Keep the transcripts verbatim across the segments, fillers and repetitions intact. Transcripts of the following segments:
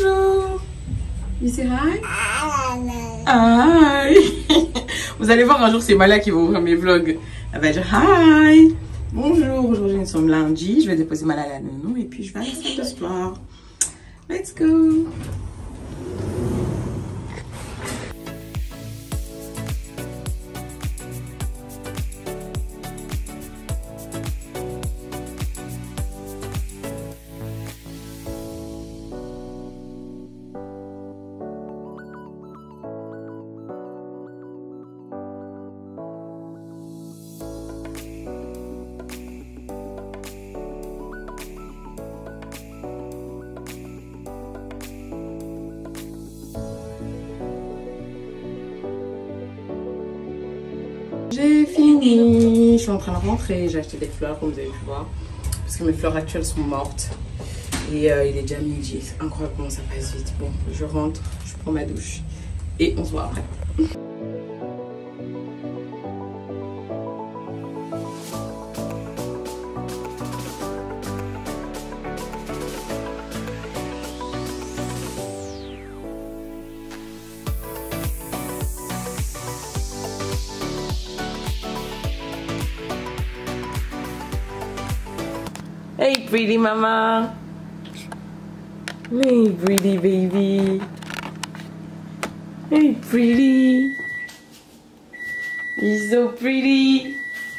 Bonjour. You say hi? Hi. Vous allez voir un jour, c'est Mala qui va ouvrir mes vlogs. Elle va dire hi. Bonjour, aujourd'hui nous sommes lundi. Je vais déposer Mala à la nounou et puis je vais à la salle de sport. Let's go. J'ai fini, je suis en train de rentrer, j'ai acheté des fleurs comme vous avez pu voir parce que mes fleurs actuelles sont mortes et euh, il est déjà midi, c'est incroyable comment ça passe vite. Bon, je rentre, je prends ma douche et on se voit après. Hey, pretty mama. Hey, pretty baby. Hey, pretty. You're so pretty.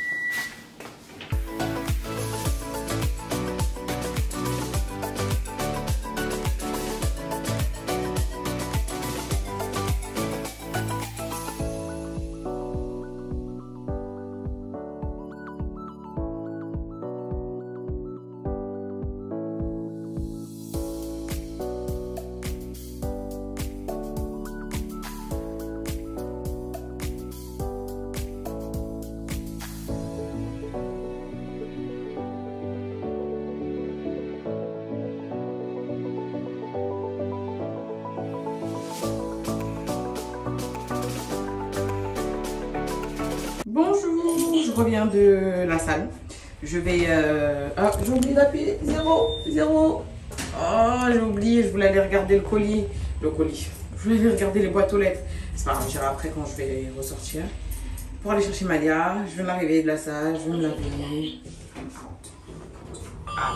Bonjour, je reviens de la salle. Je vais... Euh... Ah, j'ai oublié d'appuyer. Zéro, zéro. Oh, j'ai oublié, je voulais aller regarder le colis. Le colis. Je voulais aller regarder les boîtes aux lettres. C'est pas grave, j'irai après quand je vais ressortir. Pour aller chercher Malia. Je viens d'arriver de la salle, je vais me laver. Ah.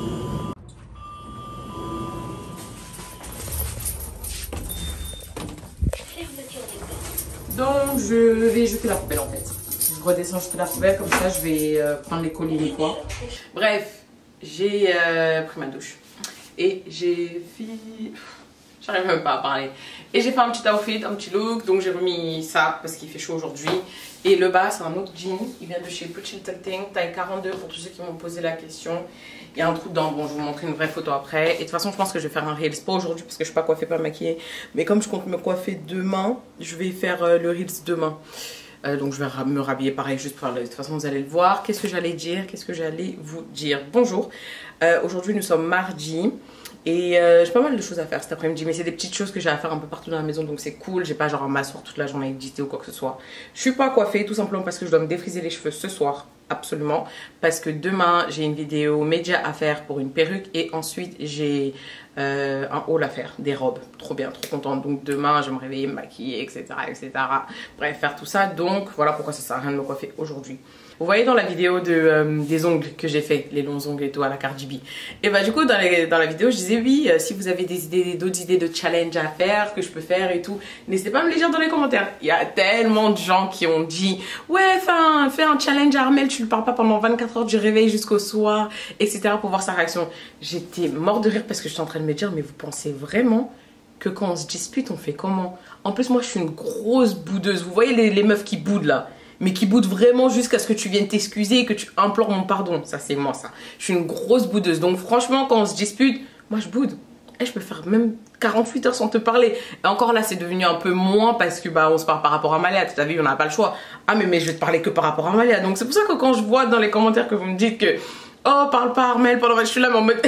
Donc je vais jeter la poubelle en fait. Je redescends jeter la poubelle, comme ça je vais euh, prendre les colis et quoi. Bref, j'ai euh, pris ma douche. Et j'ai fait... J'arrive même pas à parler. Et j'ai fait un petit outfit, un petit look. Donc j'ai remis ça parce qu'il fait chaud aujourd'hui. Et le bas c'est un autre jean. Il vient de chez Pretty Little Thing, taille quarante-deux pour tous ceux qui m'ont posé la question. Il y a un trou dedans, bon je vais vous montrer une vraie photo après. Et de toute façon je pense que je vais faire un Reels, pas aujourd'hui parce que je suis pas coiffée, pas maquillée. Mais comme je compte me coiffer demain, je vais faire euh, le Reels demain. Euh, donc je vais me rhabiller pareil juste pour le... De toute façon vous allez le voir. Qu'est-ce que j'allais dire? Qu'est-ce que j'allais vous dire? Bonjour, euh, aujourd'hui nous sommes mardi. Et euh, j'ai pas mal de choses à faire cet après-midi, mais c'est des petites choses que j'ai à faire un peu partout dans la maison, donc c'est cool. J'ai pas genre à m'asseoir toute la journée éditer ou quoi que ce soit. Je suis pas coiffée tout simplement parce que je dois me défriser les cheveux ce soir, absolument. Parce que demain j'ai une vidéo média à faire pour une perruque et ensuite j'ai euh, un haul à faire, des robes. Trop bien, trop contente. Donc demain je vais me réveiller, me maquiller, et cetera et cetera. Bref, faire tout ça. Donc voilà pourquoi ça sert à rien de me coiffer aujourd'hui. Vous voyez dans la vidéo de, euh, des ongles que j'ai fait, les longs ongles et tout à la Cardi B. Et bah du coup dans, les, dans la vidéo je disais oui, euh, si vous avez des idées, d'autres idées de challenge à faire, que je peux faire et tout, n'hésitez pas à me les dire dans les commentaires. Il y a tellement de gens qui ont dit ouais fais un, fais un challenge à Armelle, tu ne parles pas pendant vingt-quatre heures du réveil jusqu'au soir, et cetera pour voir sa réaction. J'étais morte de rire parce que j'étais en train de me dire mais vous pensez vraiment que quand on se dispute on fait comment? En plus moi je suis une grosse boudeuse, vous voyez les, les meufs qui boudent là, mais qui boude vraiment jusqu'à ce que tu viennes t'excuser et que tu implores mon pardon. Ça, c'est moi, ça. Je suis une grosse boudeuse. Donc, franchement, quand on se dispute, moi, je boude. Et je peux faire même quarante-huit heures sans te parler. Et encore là, c'est devenu un peu moins parce que, bah, on se parle par rapport à Malia. Tu as vu, on n'a pas le choix. Ah, mais, mais je vais te parler que par rapport à Malia. Donc, c'est pour ça que quand je vois dans les commentaires que vous me dites que, oh, parle pas Armelle pendant que je suis là, mais en mode.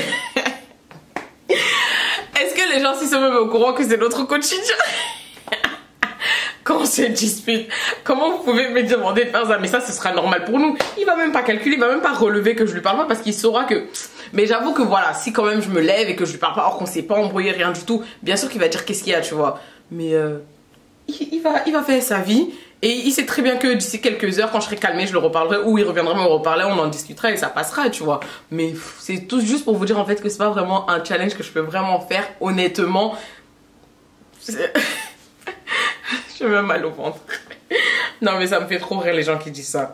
Est-ce que les gens s'y sont même au courant que c'est notre quotidien? Quand on se dispute, comment vous pouvez me demander de faire ça? Mais ça, ce sera normal pour nous. Il va même pas calculer, il va même pas relever que je lui parle pas parce qu'il saura que Mais j'avoue que voilà, si quand même je me lève et que je lui parle pas, or qu'on s'est pas embrouillé, rien du tout, bien sûr qu'il va dire qu'est-ce qu'il y a, tu vois. Mais euh, il, il, va, il va faire sa vie. Et il sait très bien que d'ici quelques heures, quand je serai calmée, je le reparlerai. Ou il reviendra me reparler, on en discutera et ça passera, tu vois. Mais c'est tout juste pour vous dire en fait que c'est pas vraiment un challenge que je peux vraiment faire, honnêtement. J'ai même mal au ventre. Non mais ça me fait trop rire les gens qui disent ça.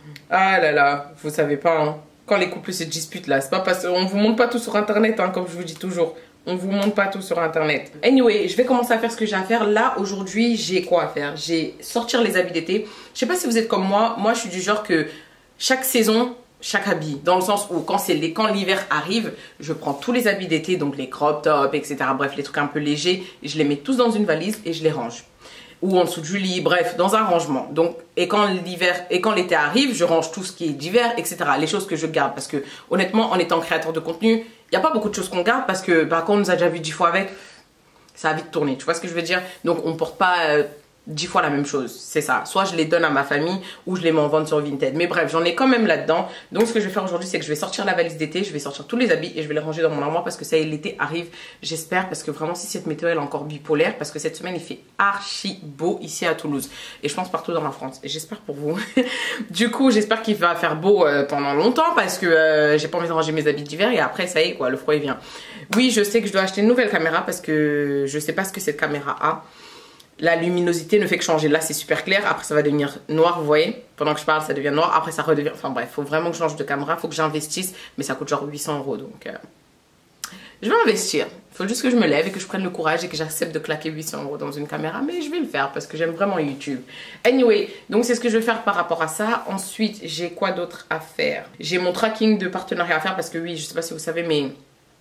Ah là là, vous savez pas, hein. Quand les couples se disputent là, c'est pas parce qu'on vous montre pas tout sur internet, hein, comme je vous dis toujours. On vous montre pas tout sur internet. Anyway, je vais commencer à faire ce que j'ai à faire. Là, aujourd'hui, j'ai quoi à faire? J'ai sortir les habits d'été. Je sais pas si vous êtes comme moi. Moi, je suis du genre que chaque saison, chaque habit. Dans le sens où quand c'est quand l'hiver arrive, je prends tous les habits d'été, donc les crop tops, et cetera. Bref, les trucs un peu légers. Et je les mets tous dans une valise et je les range. Ou en dessous du lit, bref, dans un rangement. Donc, et quand l'hiver et quand l'été arrive, je range tout ce qui est d'hiver, et cetera. Les choses que je garde. Parce que, honnêtement, en étant créateur de contenu, il n'y a pas beaucoup de choses qu'on garde parce que, bah, quand on nous a déjà vu dix fois avec, ça a vite tourné. Tu vois ce que je veux dire? Donc, on ne porte pas euh, dix fois la même chose. C'est ça. Soit je les donne à ma famille ou je les mets en vente sur Vinted. Mais bref, j'en ai quand même là-dedans. Donc, ce que je vais faire aujourd'hui, c'est que je vais sortir la valise d'été, je vais sortir tous les habits et je vais les ranger dans mon armoire parce que ça y est, l'été arrive. J'espère parce que vraiment, si cette météo elle est encore bipolaire, parce que cette semaine, il fait archi beau ici à Toulouse. Et je pense partout dans la France. Et j'espère pour vous. Du coup, j'espère qu'il va faire beau euh, pendant longtemps parce que euh, j'ai pas envie de ranger mes habits d'hiver et après, ça y est, quoi, le froid il vient. Oui, je sais que je dois acheter une nouvelle caméra parce que je sais pas ce que cette caméra a. La luminosité ne fait que changer. Là, c'est super clair. Après, ça va devenir noir, vous voyez. Pendant que je parle, ça devient noir. Après, ça redevient... Enfin bref, il faut vraiment que je change de caméra. Il faut que j'investisse. Mais ça coûte genre huit cents euros. Donc, euh... je vais investir. Il faut juste que je me lève et que je prenne le courage et que j'accepte de claquer huit cents euros dans une caméra. Mais je vais le faire parce que j'aime vraiment YouTube. Anyway, donc c'est ce que je vais faire par rapport à ça. Ensuite, j'ai quoi d'autre à faire? J'ai mon tracking de partenariat à faire parce que oui, je sais pas si vous savez, mais...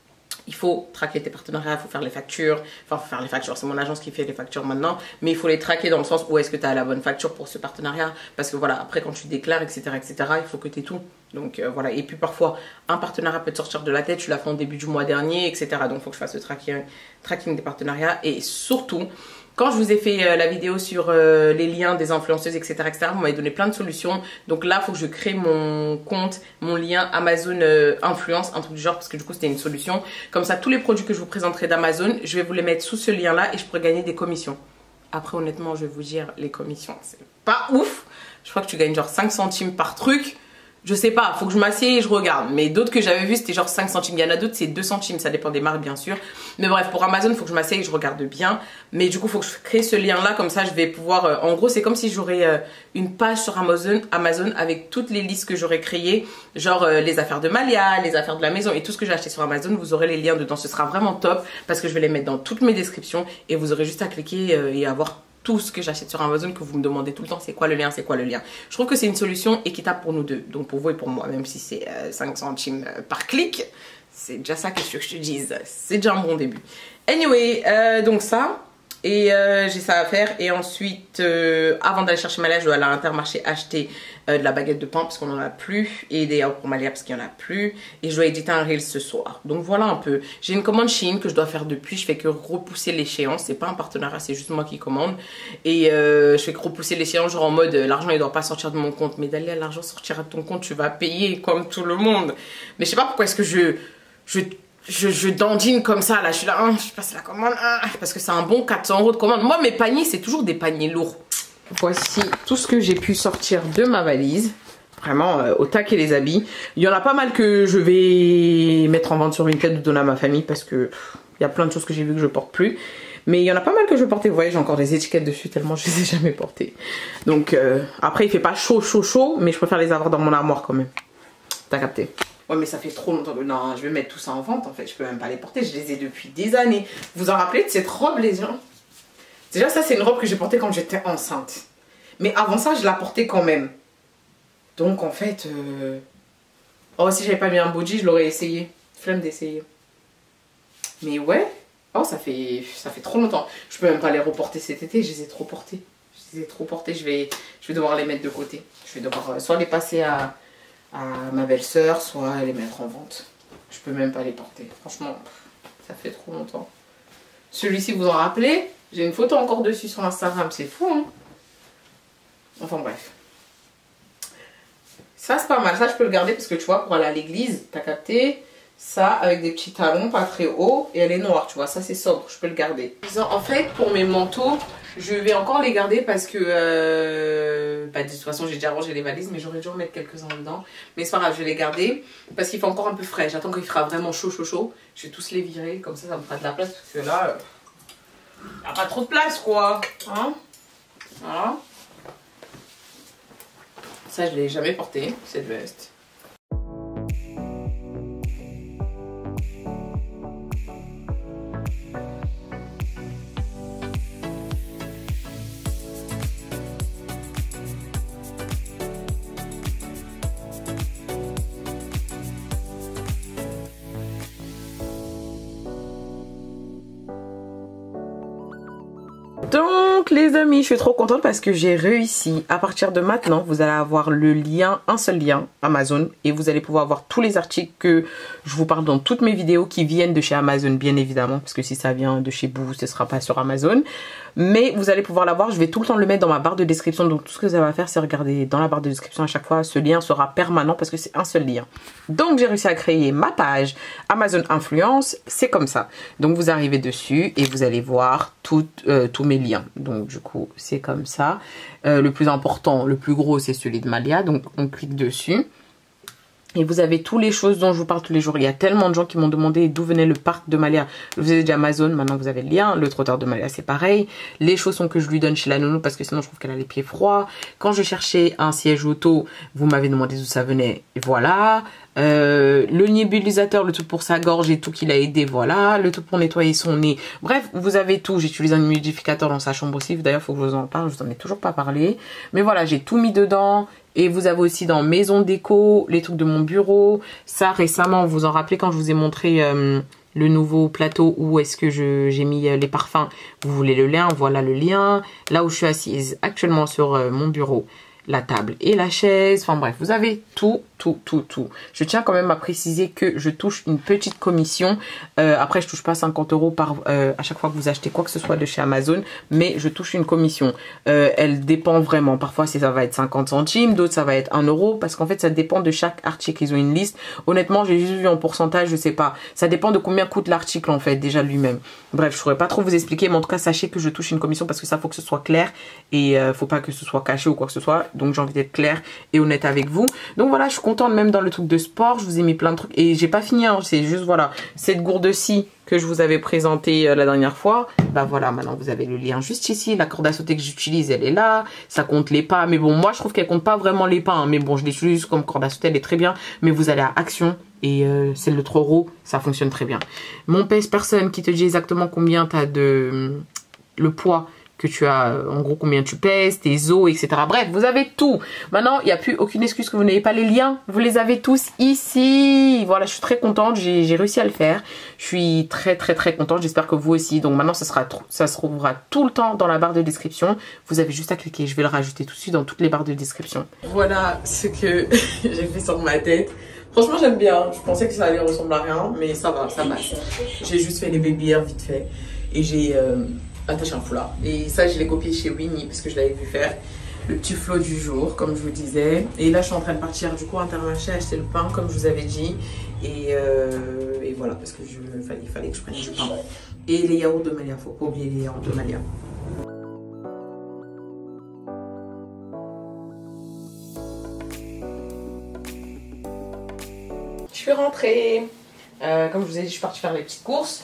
il faut traquer tes partenariats, il faut faire les factures. Enfin, il faut faire les factures, c'est mon agence qui fait les factures maintenant. Mais il faut les traquer dans le sens où est-ce que tu as la bonne facture pour ce partenariat. Parce que voilà, après quand tu déclares, et cetera, et cetera, il faut que tu aies tout. Donc euh, voilà, et puis parfois, un partenariat peut te sortir de la tête, tu l'as fait en début du mois dernier, et cetera. Donc il faut que je fasse le tracking, tracking des partenariats. Et surtout, quand je vous ai fait euh, la vidéo sur euh, les liens des influenceuses, et cetera, et cetera, vous m'avez donné plein de solutions. Donc là, il faut que je crée mon compte, mon lien Amazon euh, Influence, un truc du genre, parce que du coup, c'était une solution. Comme ça, tous les produits que je vous présenterai d'Amazon, je vais vous les mettre sous ce lien-là et je pourrai gagner des commissions. Après, honnêtement, je vais vous dire, les commissions, c'est pas ouf. Je crois que tu gagnes genre cinq centimes par truc. Je sais pas, faut que je m'assieds et je regarde. Mais d'autres que j'avais vu, c'était genre cinq centimes. Il y en a d'autres, c'est deux centimes. Ça dépend des marques, bien sûr. Mais bref, pour Amazon, il faut que je m'assieds et je regarde bien. Mais du coup, il faut que je crée ce lien-là. Comme ça, je vais pouvoir... Euh, en gros, c'est comme si j'aurais euh, une page sur Amazon, Amazon avec toutes les listes que j'aurais créées. Genre euh, les affaires de Malia, les affaires de la maison et tout ce que j'ai acheté sur Amazon. Vous aurez les liens dedans. Ce sera vraiment top parce que je vais les mettre dans toutes mes descriptions. Et vous aurez juste à cliquer euh, et avoir... tout ce que j'achète sur Amazon que vous me demandez tout le temps, c'est quoi le lien, c'est quoi le lien. Je trouve que c'est une solution équitable pour nous deux, donc pour vous et pour moi, même si c'est euh, cinq centimes par clic, c'est déjà ça que je veux que je te dise, c'est déjà un bon début. Anyway, euh, donc ça, et euh, j'ai ça à faire, et ensuite, euh, avant d'aller chercher Malia, je dois aller à l'Intermarché acheter euh, de la baguette de pain parce qu'on n'en a plus, et des yaourts pour Malia parce qu'il n'y en a plus, et je dois éditer un reel ce soir. Donc voilà un peu. J'ai une commande Shein que je dois faire depuis, je fais que repousser l'échéance, c'est pas un partenariat, c'est juste moi qui commande, et euh, je fais que repousser l'échéance, genre en mode euh, l'argent il doit pas sortir de mon compte, mais Dalia, l'argent sortira de ton compte, tu vas payer comme tout le monde. Mais je sais pas pourquoi est-ce que je... je Je, je dandine comme ça, là, je suis là, hein, je passe la commande, hein, parce que c'est un bon quatre cents euros de commande. Moi, mes paniers, c'est toujours des paniers lourds. Voici tout ce que j'ai pu sortir de ma valise. Vraiment, euh, au taquet les habits. Il y en a pas mal que je vais mettre en vente sur Vinted ou donner à ma famille, parce que il y a plein de choses que j'ai vu que je porte plus. Mais il y en a pas mal que je portais. Vous voyez, j'ai encore des étiquettes dessus tellement je les ai jamais portées. Donc, euh, après, il fait pas chaud, chaud, chaud, mais je préfère les avoir dans mon armoire quand même. T'as capté? Ouais, mais ça fait trop longtemps que... Non, je vais mettre tout ça en vente, en fait. Je peux même pas les porter. Je les ai depuis des années. Vous vous en rappelez de cette robe, les gens? Déjà, ça, c'est une robe que j'ai portée quand j'étais enceinte. Mais avant ça, je la portais quand même. Donc, en fait... Euh... Oh, si j'avais pas mis un body, je l'aurais essayé. Flemme d'essayer. Mais ouais. Oh, ça fait... ça fait trop longtemps. Je peux même pas les reporter cet été. Je les ai trop portées. Je les ai trop portées. Je vais, je vais devoir les mettre de côté. Je vais devoir euh, soit les passer à... à ma belle-sœur, soit les mettre en vente. Je peux même pas les porter. Franchement, ça fait trop longtemps. Celui-ci, vous en rappelez? J'ai une photo encore dessus sur Instagram. C'est fou, hein? Enfin, bref. Ça, c'est pas mal. Ça, je peux le garder parce que tu vois, pour aller à l'église, t'as capté? Ça avec des petits talons pas très hauts et elle est noire, tu vois, ça c'est sobre, je peux le garder. En fait pour mes manteaux, je vais encore les garder parce que euh, bah, de toute façon j'ai déjà rangé les valises, mais j'aurais dû en mettre quelques-uns dedans. Mais c'est pas grave, je vais les garder parce qu'il fait encore un peu frais. J'attends qu'il fera vraiment chaud chaud chaud. Je vais tous les virer, comme ça ça me fera de la place parce que là, il euh, n'y a pas trop de place quoi. Hein, voilà. Ça je l'ai jamais porté, cette veste. Donc les amis, je suis trop contente parce que j'ai réussi. À partir de maintenant, vous allez avoir le lien, un seul lien, Amazon. Et vous allez pouvoir voir tous les articles que je vous parle dans toutes mes vidéos qui viennent de chez Amazon, bien évidemment. Parce que si ça vient de chez vous, ce ne sera pas sur Amazon. Mais vous allez pouvoir l'avoir. Je vais tout le temps le mettre dans ma barre de description. Donc tout ce que ça va faire, c'est regarder dans la barre de description à chaque fois. Ce lien sera permanent parce que c'est un seul lien. Donc j'ai réussi à créer ma page Amazon Influence. C'est comme ça. Donc vous arrivez dessus et vous allez voir tout, euh, tous mes liens. Donc du coup c'est comme ça. Euh, le plus important, le plus gros, c'est celui de Malia. Donc on clique dessus. Et vous avez toutes les choses dont je vous parle tous les jours. Il y a tellement de gens qui m'ont demandé d'où venait le parc de Malia. Vous avez déjà Amazon, maintenant vous avez le lien. Le trotteur de Malia, c'est pareil. Les chaussons que je lui donne chez la nounou parce que sinon je trouve qu'elle a les pieds froids. Quand je cherchais un siège auto, vous m'avez demandé d'où ça venait. Et voilà. Euh, le nébulisateur, le truc pour sa gorge et tout qui l'a aidé, voilà. Le truc pour nettoyer son nez. Bref, vous avez tout. J'utilise un humidificateur dans sa chambre aussi. D'ailleurs, il faut que je vous en parle. Je vous en ai toujours pas parlé. Mais voilà, j'ai tout mis dedans. Et vous avez aussi dans Maison Déco, les trucs de mon bureau. Ça, récemment, vous vous en rappelez quand je vous ai montré euh, le nouveau plateau où est-ce que j'ai mis euh, les parfums. Vous voulez le lien? Voilà le lien. Là où je suis assise actuellement sur euh, mon bureau. La table et la chaise, enfin bref, vous avez tout, tout, tout, tout. Je tiens quand même à préciser que je touche une petite commission. Euh, après, je touche pas cinquante euros par euh, à chaque fois que vous achetez quoi que ce soit de chez Amazon, mais je touche une commission. Euh, elle dépend vraiment. Parfois, ça va être cinquante centimes, d'autres ça va être un euro, parce qu'en fait, ça dépend de chaque article. Ils ont une liste. Honnêtement, j'ai juste vu en pourcentage, je sais pas. Ça dépend de combien coûte l'article en fait déjà lui-même. Bref, je pourrais pas trop vous expliquer, mais en tout cas, sachez que je touche une commission parce que ça faut que ce soit clair et euh, faut pas que ce soit caché ou quoi que ce soit. Donc j'ai envie d'être claire et honnête avec vous. Donc voilà, je suis contente même dans le truc de sport. Je vous ai mis plein de trucs et j'ai pas fini. Hein, c'est juste voilà, cette gourde-ci que je vous avais présentée euh, la dernière fois. Bah voilà, maintenant vous avez le lien juste ici. La corde à sauter que j'utilise, elle est là. Ça compte les pas. Mais bon, moi je trouve qu'elle compte pas vraiment les pas. Hein, mais bon, je l'utilise comme corde à sauter, elle est très bien. Mais vous allez à Action. Et euh, celle de trois euros, ça fonctionne très bien. Mon pèse personne qui te dit exactement combien tu as de... le poids que tu as, en gros combien tu pèses, tes os, et cetera. Bref, vous avez tout. Maintenant, il n'y a plus aucune excuse que vous n'ayez pas les liens. Vous les avez tous ici. Voilà, je suis très contente. J'ai réussi à le faire. Je suis très, très, très contente. J'espère que vous aussi. Donc maintenant, ça, sera, ça se trouvera tout le temps dans la barre de description. Vous avez juste à cliquer. Je vais le rajouter tout de suite dans toutes les barres de description. Voilà ce que j'ai fait sur ma tête. Franchement, j'aime bien. Je pensais que ça allait ressembler à rien, mais ça va, ça passe. J'ai juste fait les baby hairs vite fait. Et j'ai... Euh, attaché un foulard. Et ça, je l'ai copié chez Winnie parce que je l'avais vu faire. Le petit flot du jour, comme je vous disais. Et là, je suis en train de partir du coup Intermarché acheter le pain, comme je vous avais dit. Et, euh, et voilà, parce que je, il, fallait, il fallait que je prenne du pain. Et les yaourts de Malia, faut pas oublier les yaourts de Malia. Je suis rentrée. Euh, comme je vous ai dit, je suis partie faire les petites courses.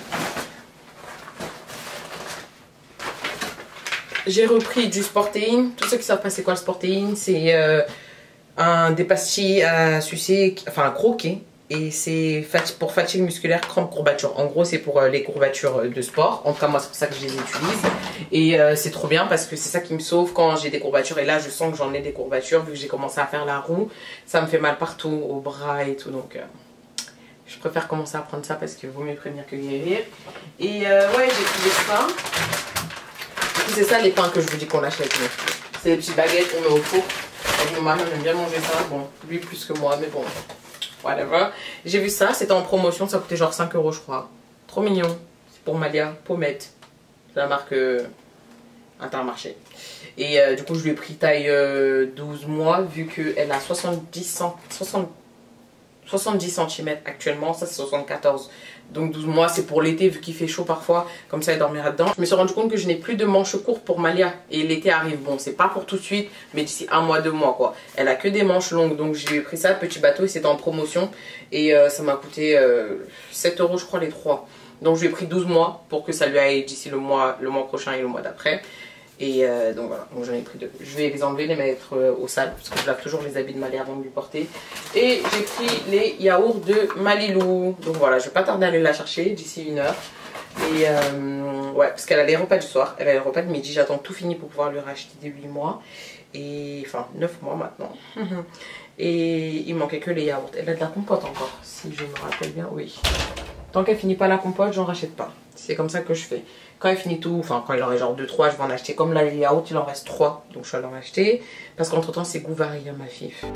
J'ai repris du Sportéine. Tous ceux qui savent pas c'est quoi le Sportéine, c'est euh, un des pastilles à sucer, enfin à croquer. Et c'est pour fatigue musculaire, crampes, courbatures. En gros, c'est pour euh, les courbatures de sport. En tout cas, moi, c'est pour ça que je les utilise. Et euh, c'est trop bien parce que c'est ça qui me sauve quand j'ai des courbatures. Et là, je sens que j'en ai des courbatures vu que j'ai commencé à faire la roue. Ça me fait mal partout, au bras et tout. Donc, euh, je préfère commencer à prendre ça parce qu'il vaut mieux prévenir que guérir. Et euh, ouais, j'ai trouvé ça. C'est ça les pains que je vous dis qu'on achète. C'est des petites baguettes qu'on met au four. Avec mon mari, on aime bien manger ça. Bon, lui plus que moi, mais bon, whatever. J'ai vu ça, c'était en promotion, ça coûtait genre cinq euros, je crois. Trop mignon. C'est pour Malia, Pommette. C'est la marque euh, Intermarché. Et euh, du coup, je lui ai pris taille euh, douze mois, vu qu'elle a soixante-dix, soixante, soixante-dix centimètres actuellement, ça c'est soixante-quatorze. Donc douze mois, c'est pour l'été vu qu'il fait chaud parfois, comme ça elle dormira dedans. Je me suis rendu compte que je n'ai plus de manches courtes pour Malia et l'été arrive. Bon, c'est pas pour tout de suite, mais d'ici un mois, deux mois quoi. Elle a que des manches longues, donc j'ai pris ça, petit bateau, et c'était en promotion. Et euh, ça m'a coûté euh, sept euros je crois les trois. Donc je lui ai pris douze mois pour que ça lui aille d'ici le mois, le mois prochain et le mois d'après. Et euh, donc voilà, donc j'en ai pris deux. Je vais les enlever, les mettre euh, au sale, parce que je lave toujours les habits de Malia avant de lui porter. Et j'ai pris les yaourts de Malilou. Donc voilà, je vais pas tarder à aller la chercher d'ici une heure. Et euh, ouais, parce qu'elle a les repas du soir, elle a les repas de midi. J'attends tout fini pour pouvoir lui racheter des huit mois. Et enfin, neuf mois maintenant. Et il manquait que les yaourts. Elle a de la compote encore, si je me rappelle bien, oui. Tant qu'elle finit pas la compote, j'en rachète pas. C'est comme ça que je fais. Quand elle finit tout, enfin quand il en reste genre deux trois, je vais en acheter. Comme là les yaourts, il en reste trois, donc je vais en acheter. Parce qu'entre temps, ses goûts varient, ma fif.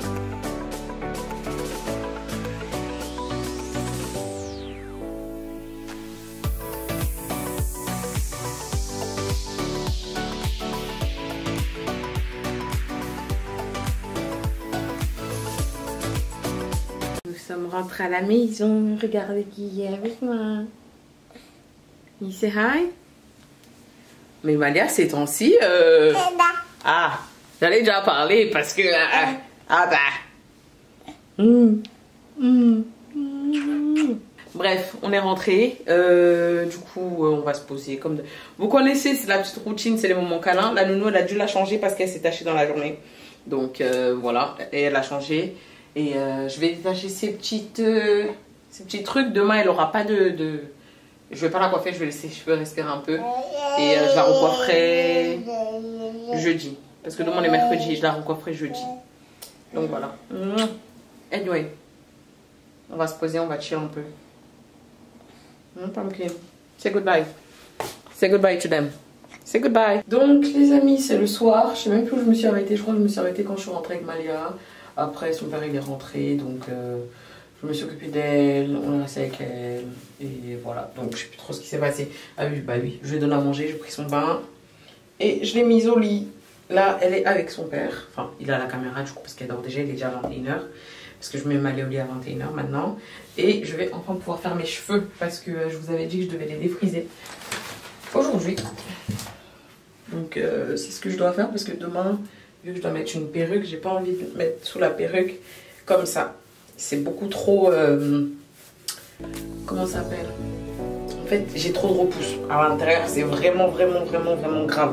Nous sommes rentrés à la maison. Regardez qui est avec moi. Il say hi. Mais Malia, ces temps-ci, euh... ah, j'allais déjà parler parce que... Euh, ah bah... Mmh. Mmh. Mmh. Bref, on est rentré. Euh, du coup, euh, on va se poser comme... De... Vous connaissez, c'est la petite routine, c'est les moments câlins. La nounou, elle a dû la changer parce qu'elle s'est tachée dans la journée. Donc, euh, voilà, et elle a changé. Et euh, je vais détacher ces petites... Euh, ces petits trucs. Demain, elle n'aura pas de... de... Je vais pas la coiffer, je vais laisser les cheveux respirer un peu. Et euh, je la recoifferai jeudi. Parce que demain on est mercredi, je la recoifferai jeudi. Donc voilà. Anyway. On va se poser, on va chill un peu. Mm, pumpkin. Say goodbye. Say goodbye to them. Say goodbye. Donc les amis, c'est le soir. Je sais même plus où je me suis arrêtée. Je crois que je me suis arrêtée quand je suis rentrée avec Malia. Après son père il est rentré. Donc... Euh... Je me suis occupée d'elle, on est resté avec elle, et voilà. Donc je sais plus trop ce qui s'est passé. Ah oui, bah oui, je lui ai donné à manger, j'ai pris son bain, et je l'ai mise au lit. Là, elle est avec son père, enfin, il a la caméra du coup, parce qu'elle dort déjà, il est déjà vingt et une heures. Parce que je mets Malia au lit à vingt et une heures maintenant. Et je vais enfin pouvoir faire mes cheveux, parce que je vous avais dit que je devais les défriser aujourd'hui. Donc euh, c'est ce que je dois faire, parce que demain, vu que je dois mettre une perruque, j'ai pas envie de mettre sous la perruque comme ça. C'est beaucoup trop... Euh, comment ça s'appelle? En fait, j'ai trop de repousse à l'intérieur. C'est vraiment, vraiment, vraiment, vraiment grave.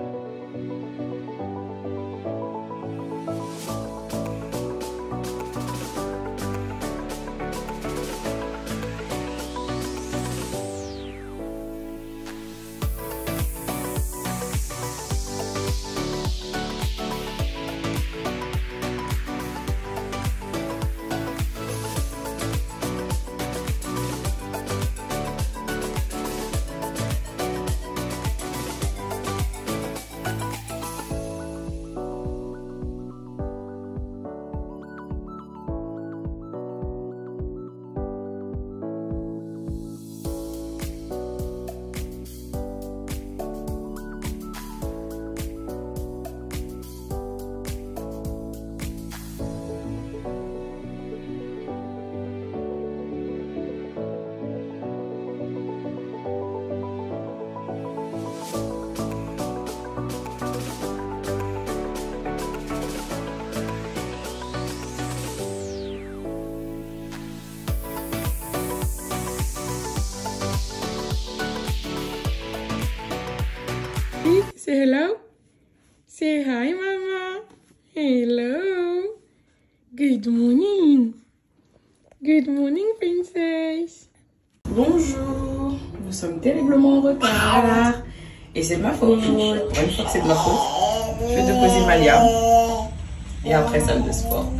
Say hello. Say hi, Mama. Hello. Good morning. Good morning, princess. Bonjour. Nous sommes terriblement en retard. Et c'est de ma faute. Une fois que c'est de ma faute, je vais déposer Malia. Et après, salle de sport.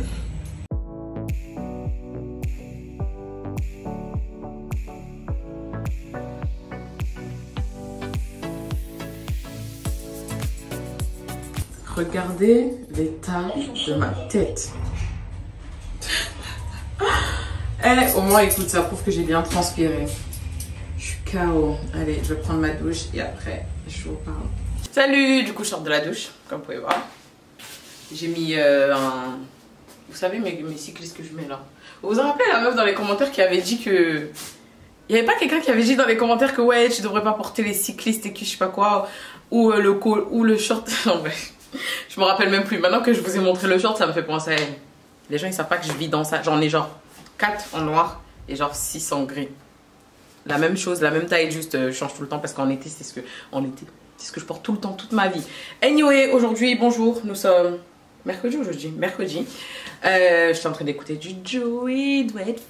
Regardez l'état de ma tête. Eh, au moins, écoute, ça prouve que j'ai bien transpiré. Je suis K O. Allez, je vais prendre ma douche et après, je vous parle. Salut, du coup, je sors de la douche, comme vous pouvez voir. J'ai mis euh, un, Vous savez mes, mes cyclistes que je mets là. Vous vous rappelez la meuf dans les commentaires qui avait dit que... Il n'y avait pas quelqu'un qui avait dit dans les commentaires que ouais, tu devrais pas porter les cyclistes et que je sais pas quoi, ou euh, le col, ou le short. Non, bref. Je me rappelle même plus. Maintenant que je vous ai montré le short, ça me fait penser à elle. Les gens ils savent pas que je vis dans ça. J'en ai genre quatre en noir et genre six en gris. La même chose, la même taille, juste euh, je change tout le temps parce qu'en été, c'est ce que en été, c'est ce que je porte tout le temps, toute ma vie. Anyway, aujourd'hui, bonjour, nous sommes mercredi aujourd'hui, mercredi. Euh, je suis en train d'écouter du Joey, doit être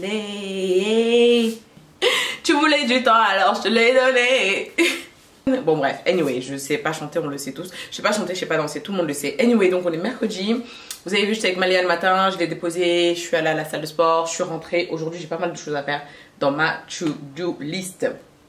filé. Tu voulais du temps, alors je te l'ai donné. Bon bref, anyway, je sais pas chanter, on le sait tous. Je sais pas chanter, je sais pas danser, tout le monde le sait. Anyway, donc on est mercredi. Vous avez vu, j'étais avec Malia le matin, je l'ai déposé, je suis allée à la salle de sport, je suis rentrée. Aujourd'hui, j'ai pas mal de choses à faire dans ma to-do list.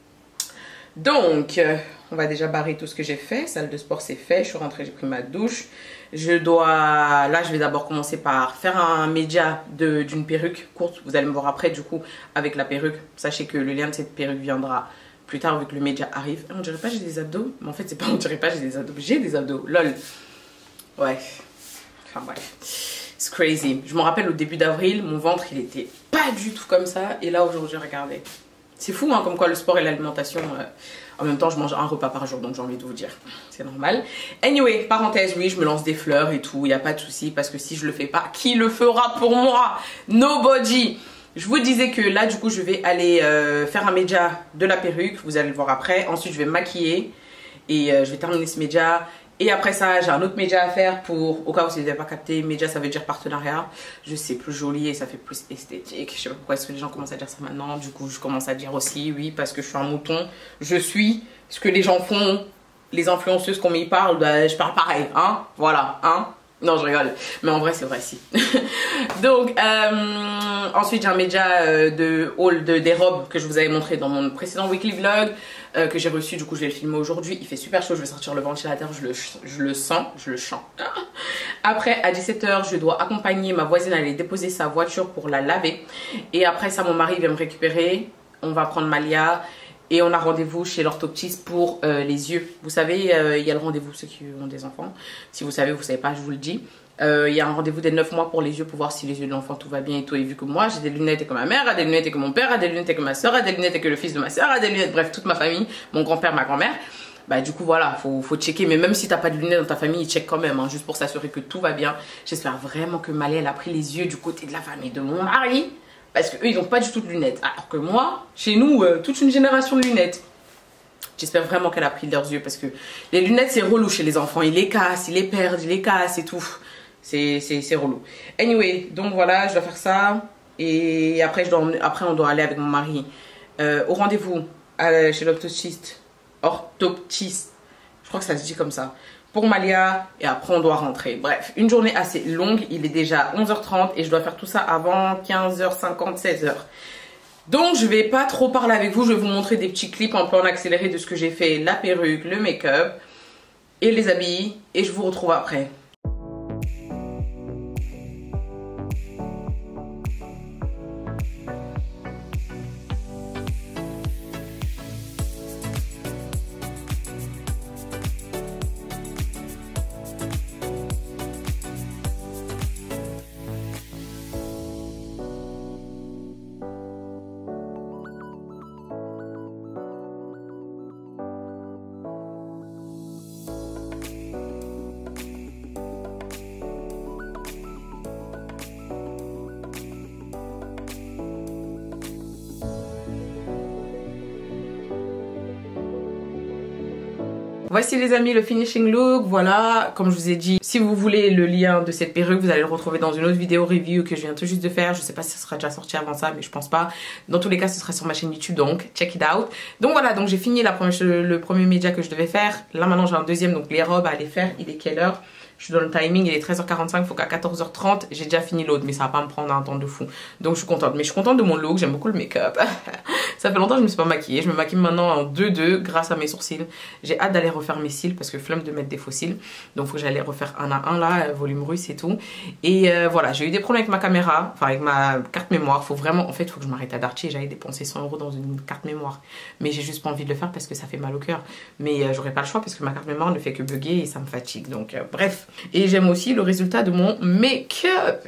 Donc, euh, on va déjà barrer tout ce que j'ai fait. Salle de sport, c'est fait. Je suis rentrée, j'ai pris ma douche. Je dois... Là, je vais d'abord commencer par faire un média d'une perruque courte. Vous allez me voir après, du coup, avec la perruque. Sachez que le lien de cette perruque viendra plus tard, vu que le média arrive. On dirait pas j'ai des abdos. Mais en fait, c'est pas on dirait pas j'ai des abdos. J'ai des abdos. Lol. Ouais. Enfin, bref. C'est crazy. Je me rappelle au début d'avril, mon ventre, il était pas du tout comme ça. Et là, aujourd'hui, regardez. C'est fou, hein, comme quoi le sport et l'alimentation... Euh, en même temps, je mange un repas par jour, donc j'ai envie de vous dire. C'est normal. Anyway, parenthèse, oui, je me lance des fleurs et tout. Il n'y a pas de souci, parce que si je le fais pas, qui le fera pour moi? Nobody. Je vous disais que là, du coup, je vais aller euh, faire un média de la perruque. Vous allez le voir après. Ensuite, je vais me maquiller. Et euh, je vais terminer ce média. Et après ça, j'ai un autre média à faire pour, au cas où vous n'avez pas capté, média ça veut dire partenariat. Je sais, plus joli et ça fait plus esthétique. Je sais pas pourquoi est-ce que les gens commencent à dire ça maintenant. Du coup, je commence à dire aussi, oui, parce que je suis un mouton. Je suis ce que les gens font, les influenceuses qu'on m'y parle, bah, je parle pareil, hein. Voilà, hein. Non, je rigole. Mais en vrai, c'est vrai, si. Donc, euh, ensuite, j'ai un média euh, de haul de, des robes que je vous avais montré dans mon précédent weekly vlog. Euh, que j'ai reçu, du coup je vais le filmer aujourd'hui. Il fait super chaud, je vais sortir le ventilateur, je le, je le sens, je le chante. Après à dix-sept heures, je dois accompagner ma voisine à aller déposer sa voiture pour la laver. Et après ça, mon mari vient me récupérer. On va prendre Malia et on a rendez-vous chez l'orthoptiste pour euh, les yeux. Vous savez, euh, il y a le rendez-vous, ceux qui ont des enfants. Si vous savez, vous savez pas, je vous le dis. Euh, il y a un rendez-vous dès neuf mois pour les yeux pour voir si les yeux de l'enfant tout va bien et tout. Et vu que moi j'ai des lunettes et que ma mère a des lunettes et que mon père a des lunettes et que ma soeur a des lunettes et que le fils de ma soeur a des lunettes, bref toute ma famille, mon grand-père, ma grand-mère, bah du coup voilà, faut, faut checker. Mais même si t'as pas de lunettes dans ta famille, ils checkent quand même, hein, juste pour s'assurer que tout va bien. J'espère vraiment que Malia elle a pris les yeux du côté de la famille de mon mari, parce qu'eux ils n'ont pas du tout de lunettes. Alors que moi, chez nous, euh, toute une génération de lunettes. J'espère vraiment qu'elle a pris leurs yeux parce que les lunettes c'est relou chez les enfants, ils les cassent, ils les perdent, ils les cassent et tout. C'est relou. Anyway, donc voilà, je dois faire ça. Et après, je dois, après on doit aller avec mon mari euh, au rendez-vous chez l'orthoptiste. Orthoptiste. Je crois que ça se dit comme ça. Pour Malia. Et après, on doit rentrer. Bref, une journée assez longue. Il est déjà onze heures trente et je dois faire tout ça avant quinze heures cinquante, seize heures. Donc, je vais pas trop parler avec vous. Je vais vous montrer des petits clips un peu en accéléré de ce que j'ai fait. La perruque, le make-up et les habits. Et je vous retrouve après. Voici les amis le finishing look, voilà, comme je vous ai dit, si vous voulez le lien de cette perruque, vous allez le retrouver dans une autre vidéo review que je viens tout juste de faire. Je sais pas si ça sera déjà sorti avant ça, mais je pense pas. Dans tous les cas, ce sera sur ma chaîne YouTube, donc check it out. Donc voilà, donc j'ai fini la première, le premier média que je devais faire. Là maintenant j'ai un deuxième, donc les robes à aller faire. Il est quelle heure? Je suis dans le timing, il est treize heures quarante-cinq, il faut qu'à quatorze heures trente, j'ai déjà fini l'autre, mais ça va pas me prendre un temps de fou. Donc je suis contente, mais je suis contente de mon look, j'aime beaucoup le make-up. Ça fait longtemps que je me suis pas maquillée, je me maquille maintenant en deux deux grâce à mes sourcils. J'ai hâte d'aller refaire mes cils parce que flemme de mettre des faux cils. Donc il faut que j'aille refaire un à un là, volume russe et tout. Et euh, voilà, j'ai eu des problèmes avec ma caméra, enfin avec ma carte mémoire. Faut vraiment, en fait, il faut que je m'arrête à Darty et j'aille dépenser cent euros dans une carte mémoire. Mais j'ai juste pas envie de le faire parce que ça fait mal au cœur. Mais euh, j'aurais pas le choix parce que ma carte mémoire ne fait que bugger et ça me fatigue. Donc euh, bref. Et j'aime aussi le résultat de mon make-up.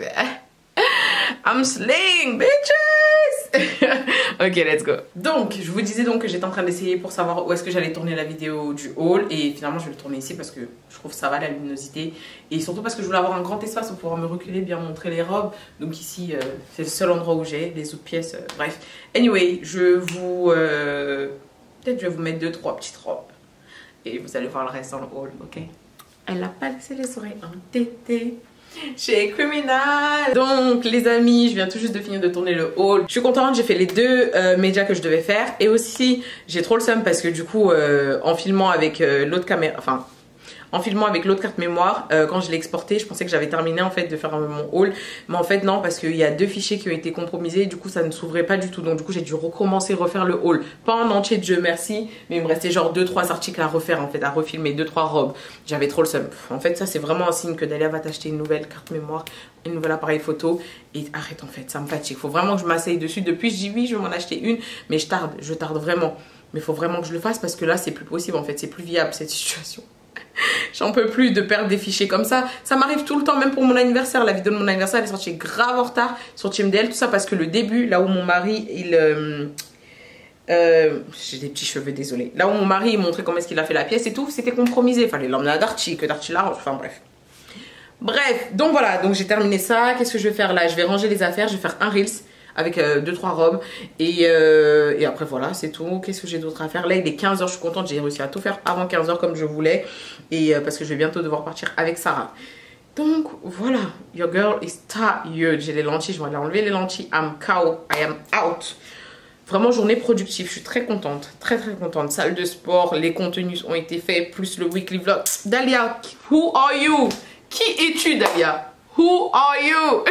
I'm slaying, bitches. Ok, let's go. Donc, je vous disais donc que j'étais en train d'essayer pour savoir où est-ce que j'allais tourner la vidéo du haul. Et finalement, je vais le tourner ici parce que je trouve que ça va, la luminosité. Et surtout parce que je voulais avoir un grand espace pour pouvoir me reculer, bien montrer les robes. Donc ici, euh, c'est le seul endroit où j'ai. Les autres pièces, euh, bref. Anyway, je vous... Euh... Peut-être je vais vous mettre deux, trois petites robes. Et vous allez voir le reste dans le haul, ok? Elle n'a pas laissé les oreilles entêtées chez Criminal. Donc les amis, je viens tout juste de finir de tourner le haul. Je suis contente, j'ai fait les deux euh, médias que je devais faire. Et aussi, j'ai trop le seum parce que du coup, euh, en filmant avec euh, l'autre caméra... Enfin... En filmant avec l'autre carte mémoire, euh, quand je l'ai exporté, je pensais que j'avais terminé en fait de faire mon haul. Mais en fait non, parce qu'il y a deux fichiers qui ont été compromisés. Du coup ça ne s'ouvrait pas du tout. Donc du coup j'ai dû recommencer, refaire le haul. Pas en entier, Dieu merci. Mais il me restait genre deux trois articles à refaire en fait, à refilmer, deux trois robes. J'avais trop le seum. En fait ça c'est vraiment un signe que Dalia va t'acheter une nouvelle carte mémoire, une nouvelle appareil photo. Et arrête en fait, ça me fatigue. Faut vraiment que je m'asseye dessus. Depuis je dis oui, je vais m'en acheter une. Mais je tarde, je tarde vraiment. Mais il faut vraiment que je le fasse parce que là c'est plus possible en fait. C'est plus viable cette situation. J'en peux plus de perdre des fichiers comme ça. Ça m'arrive tout le temps, même pour mon anniversaire. La vidéo de mon anniversaire, elle est sortie grave en retard sur T M D L. Tout ça parce que le début, là où mon mari, il... Euh, euh, j'ai des petits cheveux, désolé. Là où mon mari, il montrait comment est-ce qu'il a fait la pièce et tout, c'était compromisé. Il fallait l'emmener à Darty, que Darty l'arrange. Enfin bref. Bref, donc voilà. Donc j'ai terminé ça. Qu'est-ce que je vais faire là? Je vais ranger les affaires. Je vais faire un Reels avec euh, deux trois robes et, euh, et après voilà c'est tout. Qu'est-ce que j'ai d'autre à faire? Là il est quinze heures, je suis contente, j'ai réussi à tout faire avant quinze heures comme je voulais et euh, parce que je vais bientôt devoir partir avec Sarah. Donc voilà, your girl is tired. J'ai les lentilles, je vais aller enlever les lentilles. I'm cow, I am out. Vraiment journée productive, je suis très contente, très très contente. Salle de sport, les contenus ont été faits, plus le weekly vlog. Dalia, who are you? Qui es-tu Dalia? Who are you?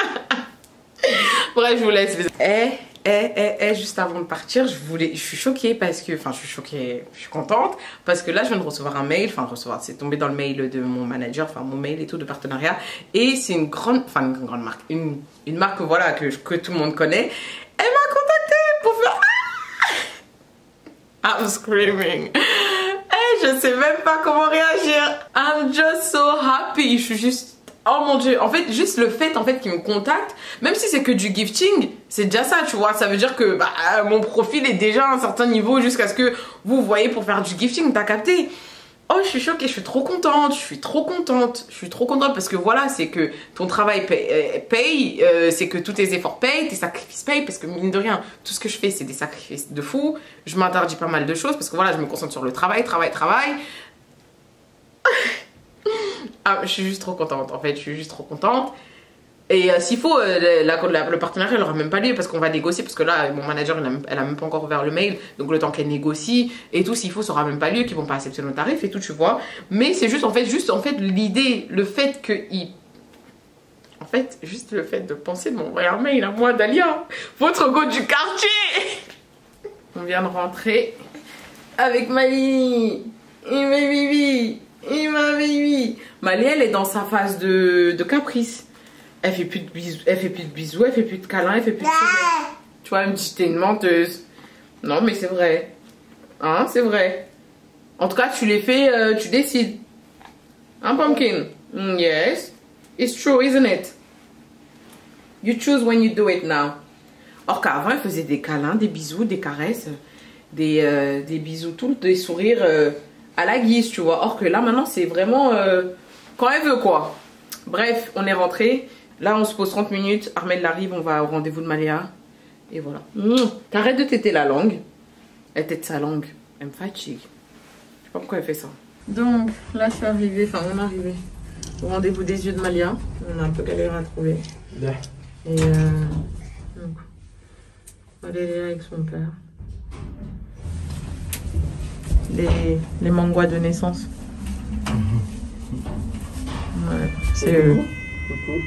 Bref, je vous laisse. Eh, eh, eh, eh, juste avant de partir, je voulais, je suis choquée parce que, enfin, je suis choquée, je suis contente parce que là, je viens de recevoir un mail, enfin, recevoir, c'est tombé dans le mail de mon manager, enfin, mon mail et tout de partenariat, et c'est une grande, enfin, une grande marque, une, une marque, voilà, que, que tout le monde connaît. Elle m'a contactée pour faire. I'm screaming. Eh, je sais même pas comment réagir. I'm just so happy. Je suis juste. Oh mon dieu, en fait, juste le fait en fait qu'il me contacte, même si c'est que du gifting, c'est déjà ça, tu vois. Ça veut dire que bah, mon profil est déjà à un certain niveau jusqu'à ce que vous voyez pour faire du gifting, t'as capté? Oh, je suis choquée, je suis trop contente, je suis trop contente, je suis trop contente parce que voilà, c'est que ton travail paye, euh, paye euh, c'est que tous tes efforts payent, tes sacrifices payent, parce que mine de rien, tout ce que je fais, c'est des sacrifices de fou. Je m'interdis pas mal de choses parce que voilà, je me concentre sur le travail, travail, travail. Ah, je suis juste trop contente, en fait, je suis juste trop contente. Et euh, s'il faut, euh, la, la, le partenariat n'aura même pas lieu parce qu'on va négocier. Parce que là, mon manager, elle a, elle a même pas encore ouvert le mail. Donc le temps qu'elle négocie et tout, s'il faut, ça aura même pas lieu, qu'ils vont pas accepter nos tarifs et tout, tu vois. Mais c'est juste, en fait, juste en fait l'idée, le fait qu'ils... En fait, juste le fait de penser de m'envoyer un mail à moi, Dalia, votre go du quartier. On vient de rentrer avec Mali. Et ma bibi. Et ma bibi. Mali, elle est dans sa phase de, de caprice. Elle fait plus de bisous, elle fait plus de bisous, elle fait plus de câlins, elle fait plus de sommeil. Tu vois, elle me dit t'es une menteuse. Non, mais c'est vrai. Hein, c'est vrai. En tout cas, tu les fais, euh, tu décides. Hein, Pumpkin? Mm, yes. It's true, isn't it? You choose when you do it now. Or qu'avant, elle faisait des câlins, des bisous, des caresses, des, euh, des bisous, tout, des sourires euh, à la guise, tu vois. Or que là, maintenant, c'est vraiment euh, quand elle veut, quoi. Bref, on est rentré. Là, on se pose trente minutes. Armelle arrive, on va au rendez-vous de Maléa. Et voilà. Mmh. T'arrêtes de téter la langue. Elle tète sa langue. Elle me fatigue. Je sais pas pourquoi elle fait ça. Donc, là, je suis arrivée. Enfin, on est arrivé au rendez-vous des yeux de Malia. On a un peu galéré à trouver. Yeah. Et euh, donc, elle est là avec son père. Les, les manguas de naissance. Ouais, c'est eux. Coucou.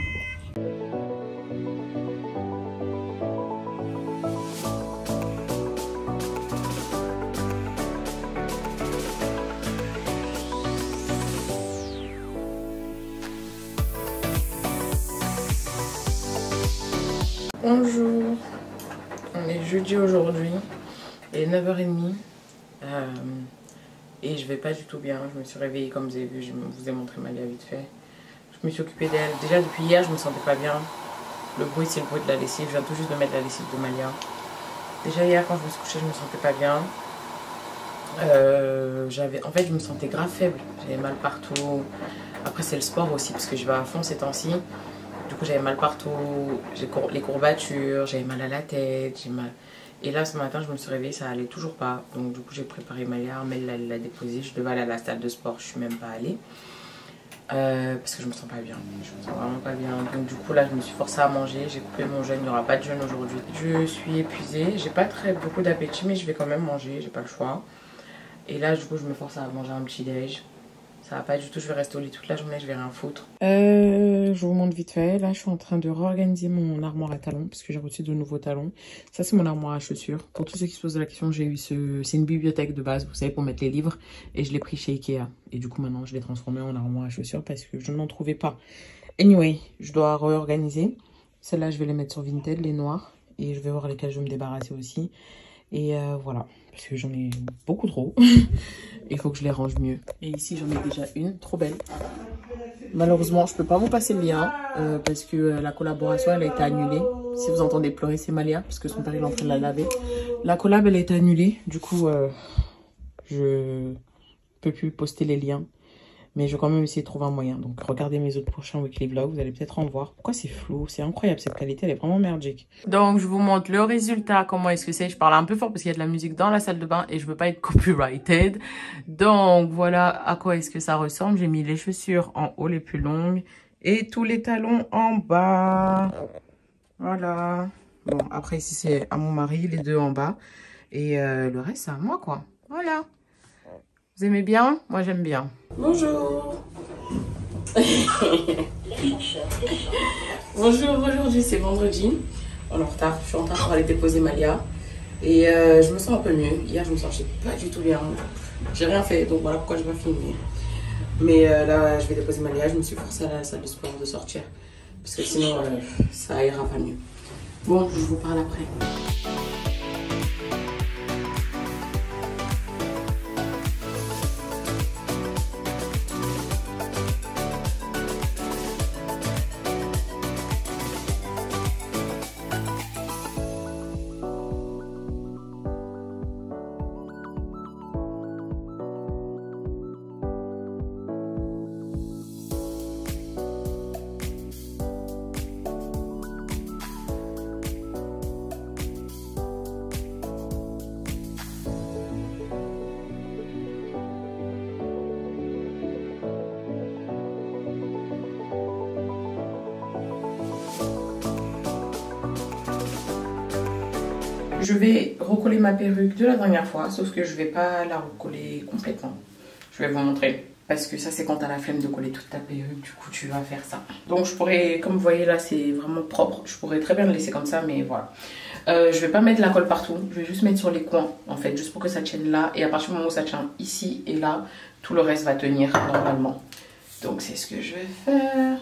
Bonjour, on est jeudi aujourd'hui, il est neuf heures trente euh, et je vais pas du tout bien. Je me suis réveillée comme vous avez vu, je vous ai montré Malia vite fait. Je me suis occupée d'elle. Déjà depuis hier, je me sentais pas bien. Le bruit, c'est le bruit de la lessive. Je viens tout juste de mettre la lessive de Malia. Déjà hier, quand je me suis couchée, je me sentais pas bien. Euh, j'avais, en fait, je me sentais grave faible. J'avais mal partout. Après, c'est le sport aussi, parce que je vais à fond ces temps-ci. Du coup, j'avais mal partout. J'ai cour les courbatures, j'avais mal à la tête. J'ai mal... Et là, ce matin, je me suis réveillée, ça allait toujours pas. Donc, du coup, j'ai préparé Malia. Mel l'a déposée. Je devais aller à la salle de sport. Je suis même pas allée. Euh, parce que je me sens pas bien, je me sens vraiment pas bien. Donc du coup là je me suis forcée à manger, j'ai coupé mon jeûne, il n'y aura pas de jeûne aujourd'hui. Je suis épuisée, j'ai pas très beaucoup d'appétit mais je vais quand même manger, j'ai pas le choix. Et là du coup je me force à manger un petit déj. Ça va pas du tout, je vais rester au lit toute la journée, je vais rien foutre. Euh, je vous montre vite fait, là je suis en train de réorganiser mon armoire à talons parce que j'ai reçu de nouveaux talons. Ça c'est mon armoire à chaussures. Pour tous ceux qui se posent la question, j'ai eu ce... c'est une bibliothèque de base, vous savez, pour mettre les livres. Et je l'ai pris chez Ikea. Et du coup maintenant je l'ai transformé en armoire à chaussures parce que je n'en trouvais pas. Anyway, je dois réorganiser. Celles-là je vais les mettre sur Vinted, les noirs. Et je vais voir lesquelles je vais me débarrasser aussi. Et euh, voilà, parce que j'en ai beaucoup trop. Il faut que je les range mieux. Et ici, j'en ai déjà une, trop belle. Malheureusement, je peux pas vous passer le lien euh, parce que euh, la collaboration, elle a été annulée. Si vous entendez pleurer, c'est Malia, parce que son père, il est en train de la laver. La collab, elle a été annulée. Du coup, euh, je peux plus poster les liens. Mais je vais quand même essayer de trouver un moyen. Donc, regardez mes autres prochains weekly vlogs. Vous allez peut-être en voir. Pourquoi c'est flou? C'est incroyable. Cette qualité, elle est vraiment merdique. Donc, je vous montre le résultat. Comment est-ce que c'est? Je parle un peu fort parce qu'il y a de la musique dans la salle de bain et je veux pas être copyrighted. Donc, voilà à quoi est-ce que ça ressemble. J'ai mis les chaussures en haut, les plus longues. Et tous les talons en bas. Voilà. Bon, après, ici, c'est à mon mari, les deux en bas. Et euh, le reste, c'est à moi, quoi. Voilà. Vous aimez bien? Moi, j'aime bien. Bonjour. Bonjour, aujourd'hui, c'est vendredi. On est en retard. Je suis en retard pour aller déposer Malia. Et euh, je me sens un peu mieux. Hier, je me sentais pas du tout bien. J'ai rien fait, donc voilà pourquoi je vais filmer. Mais euh, là, je vais déposer Malia. Je me suis forcée à la salle de sport de sortir. Parce que sinon, euh, ça ira pas mieux. Bon, je vous parle après. Je vais recoller ma perruque de la dernière fois, sauf que je vais pas la recoller complètement. Je vais vous montrer. Parce que ça, c'est quand t'as la flemme de coller toute ta perruque, du coup, tu vas faire ça. Donc, je pourrais, comme vous voyez là, c'est vraiment propre. Je pourrais très bien le laisser comme ça, mais voilà. Euh, je vais pas mettre la colle partout. Je vais juste mettre sur les coins, en fait, juste pour que ça tienne là. Et à partir du moment où ça tient ici et là, tout le reste va tenir normalement. Donc, c'est ce que je vais faire.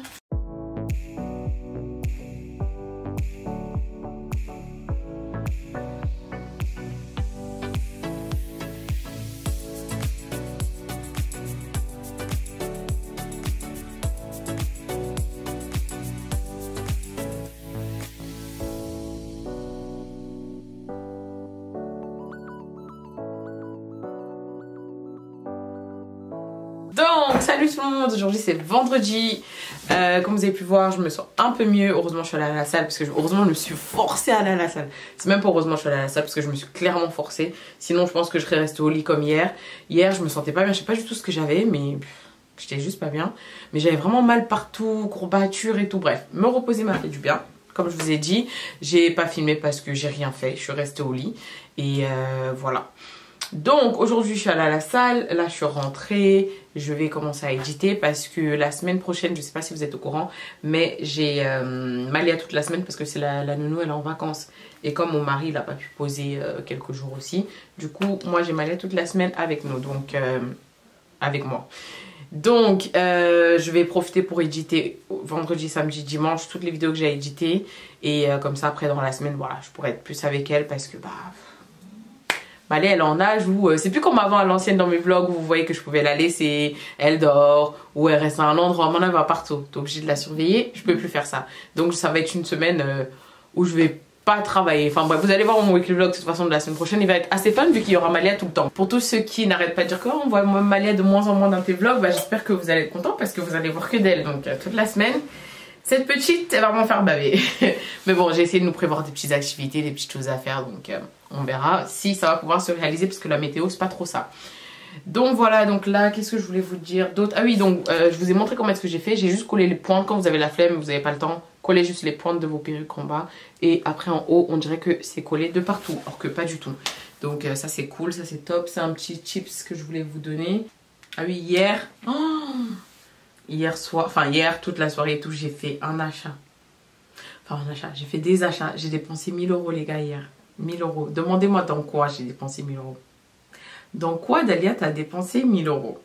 Donc, salut tout le monde, aujourd'hui c'est vendredi. Euh, comme vous avez pu voir, je me sens un peu mieux. Heureusement, je suis allée à la salle parce que je, heureusement, je me suis forcée à aller à la salle. C'est même pas heureusement, je suis allée à la salle parce que je me suis clairement forcée. Sinon, je pense que je serais restée au lit comme hier. Hier, je me sentais pas bien, je sais pas du tout ce que j'avais, mais j'étais juste pas bien. Mais j'avais vraiment mal partout, courbatures et tout. Bref, me reposer m'a fait du bien. Comme je vous ai dit, j'ai pas filmé parce que j'ai rien fait. Je suis restée au lit et euh, voilà. Donc aujourd'hui je suis allée à la salle, là je suis rentrée, je vais commencer à éditer parce que la semaine prochaine, je sais pas si vous êtes au courant, mais j'ai euh, Malia toute la semaine parce que c'est la, la nounou, elle est en vacances. Et comme mon mari il a pas pu poser euh, quelques jours aussi, du coup moi j'ai Malia toute la semaine avec nous, donc euh, avec moi. Donc euh, je vais profiter pour éditer vendredi, samedi, dimanche toutes les vidéos que j'ai éditées. Et euh, comme ça après dans la semaine, voilà, je pourrai être plus avec elle parce que bah... Malé, elle est en âge où euh, c'est plus comme avant à l'ancienne dans mes vlogs où vous voyez que je pouvais la laisser, elle dort, ou elle reste à un endroit, mon elle va partout. T'es obligé de la surveiller, je peux plus faire ça. Donc ça va être une semaine euh, où je vais pas travailler. Enfin bref, vous allez voir mon weekly vlog de toute façon de la semaine prochaine, il va être assez fun vu qu'il y aura Malia tout le temps. Pour tous ceux qui n'arrêtent pas de dire que oh, on voit Malia de moins en moins dans tes vlogs, bah, j'espère que vous allez être contents parce que vous allez voir que d'elle. Donc euh, toute la semaine, cette petite, elle va m'en faire baver. Mais bon, j'ai essayé de nous prévoir des petites activités, des petites choses à faire, donc euh, on verra si ça va pouvoir se réaliser parce que la météo c'est pas trop ça. Donc voilà, donc là, qu'est-ce que je voulais vous dire d'autre? Ah oui, donc euh, je vous ai montré comment est-ce que j'ai fait. J'ai juste collé les pointes quand vous avez la flemme, vous n'avez pas le temps. Collez juste les pointes de vos perruques en bas. Et après en haut, on dirait que c'est collé de partout. Alors que pas du tout. Donc euh, ça c'est cool, ça c'est top. C'est un petit chips que je voulais vous donner. Ah oui, hier. Oh, hier soir, enfin hier, toute la soirée et tout, j'ai fait un achat. Enfin un achat, j'ai fait des achats. J'ai dépensé mille euros les gars hier. mille euros. Demandez-moi dans quoi j'ai dépensé mille euros. Dans quoi, Dalia, t'as dépensé mille euros?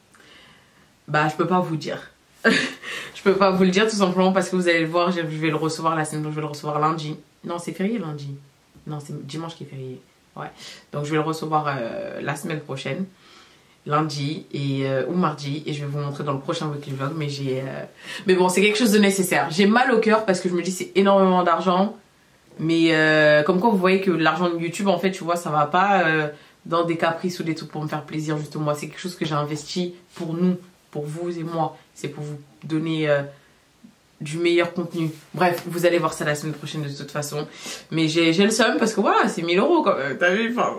Bah, je peux pas vous dire. Je peux pas vous le dire tout simplement parce que vous allez le voir, je vais le recevoir la semaine, donc je vais le recevoir lundi. Non, c'est férié lundi. Non, c'est dimanche qui est férié. Ouais. Donc je vais le recevoir euh, la semaine prochaine, lundi et euh, ou mardi, et je vais vous montrer dans le prochain weekly vlog. Mais j'ai, euh... mais bon, c'est quelque chose de nécessaire. J'ai mal au cœur parce que je me dis c'est énormément d'argent, mais euh, comme quoi vous voyez que l'argent de YouTube, en fait, tu vois, ça va pas. Euh... dans des caprices ou des trucs pour me faire plaisir, justement. C'est quelque chose que j'ai investi pour nous, pour vous et moi. C'est pour vous donner euh, du meilleur contenu. Bref, vous allez voir ça la semaine prochaine de toute façon. Mais j'ai le seum parce que voilà, c'est mille euros quand même. T'as vu, enfin...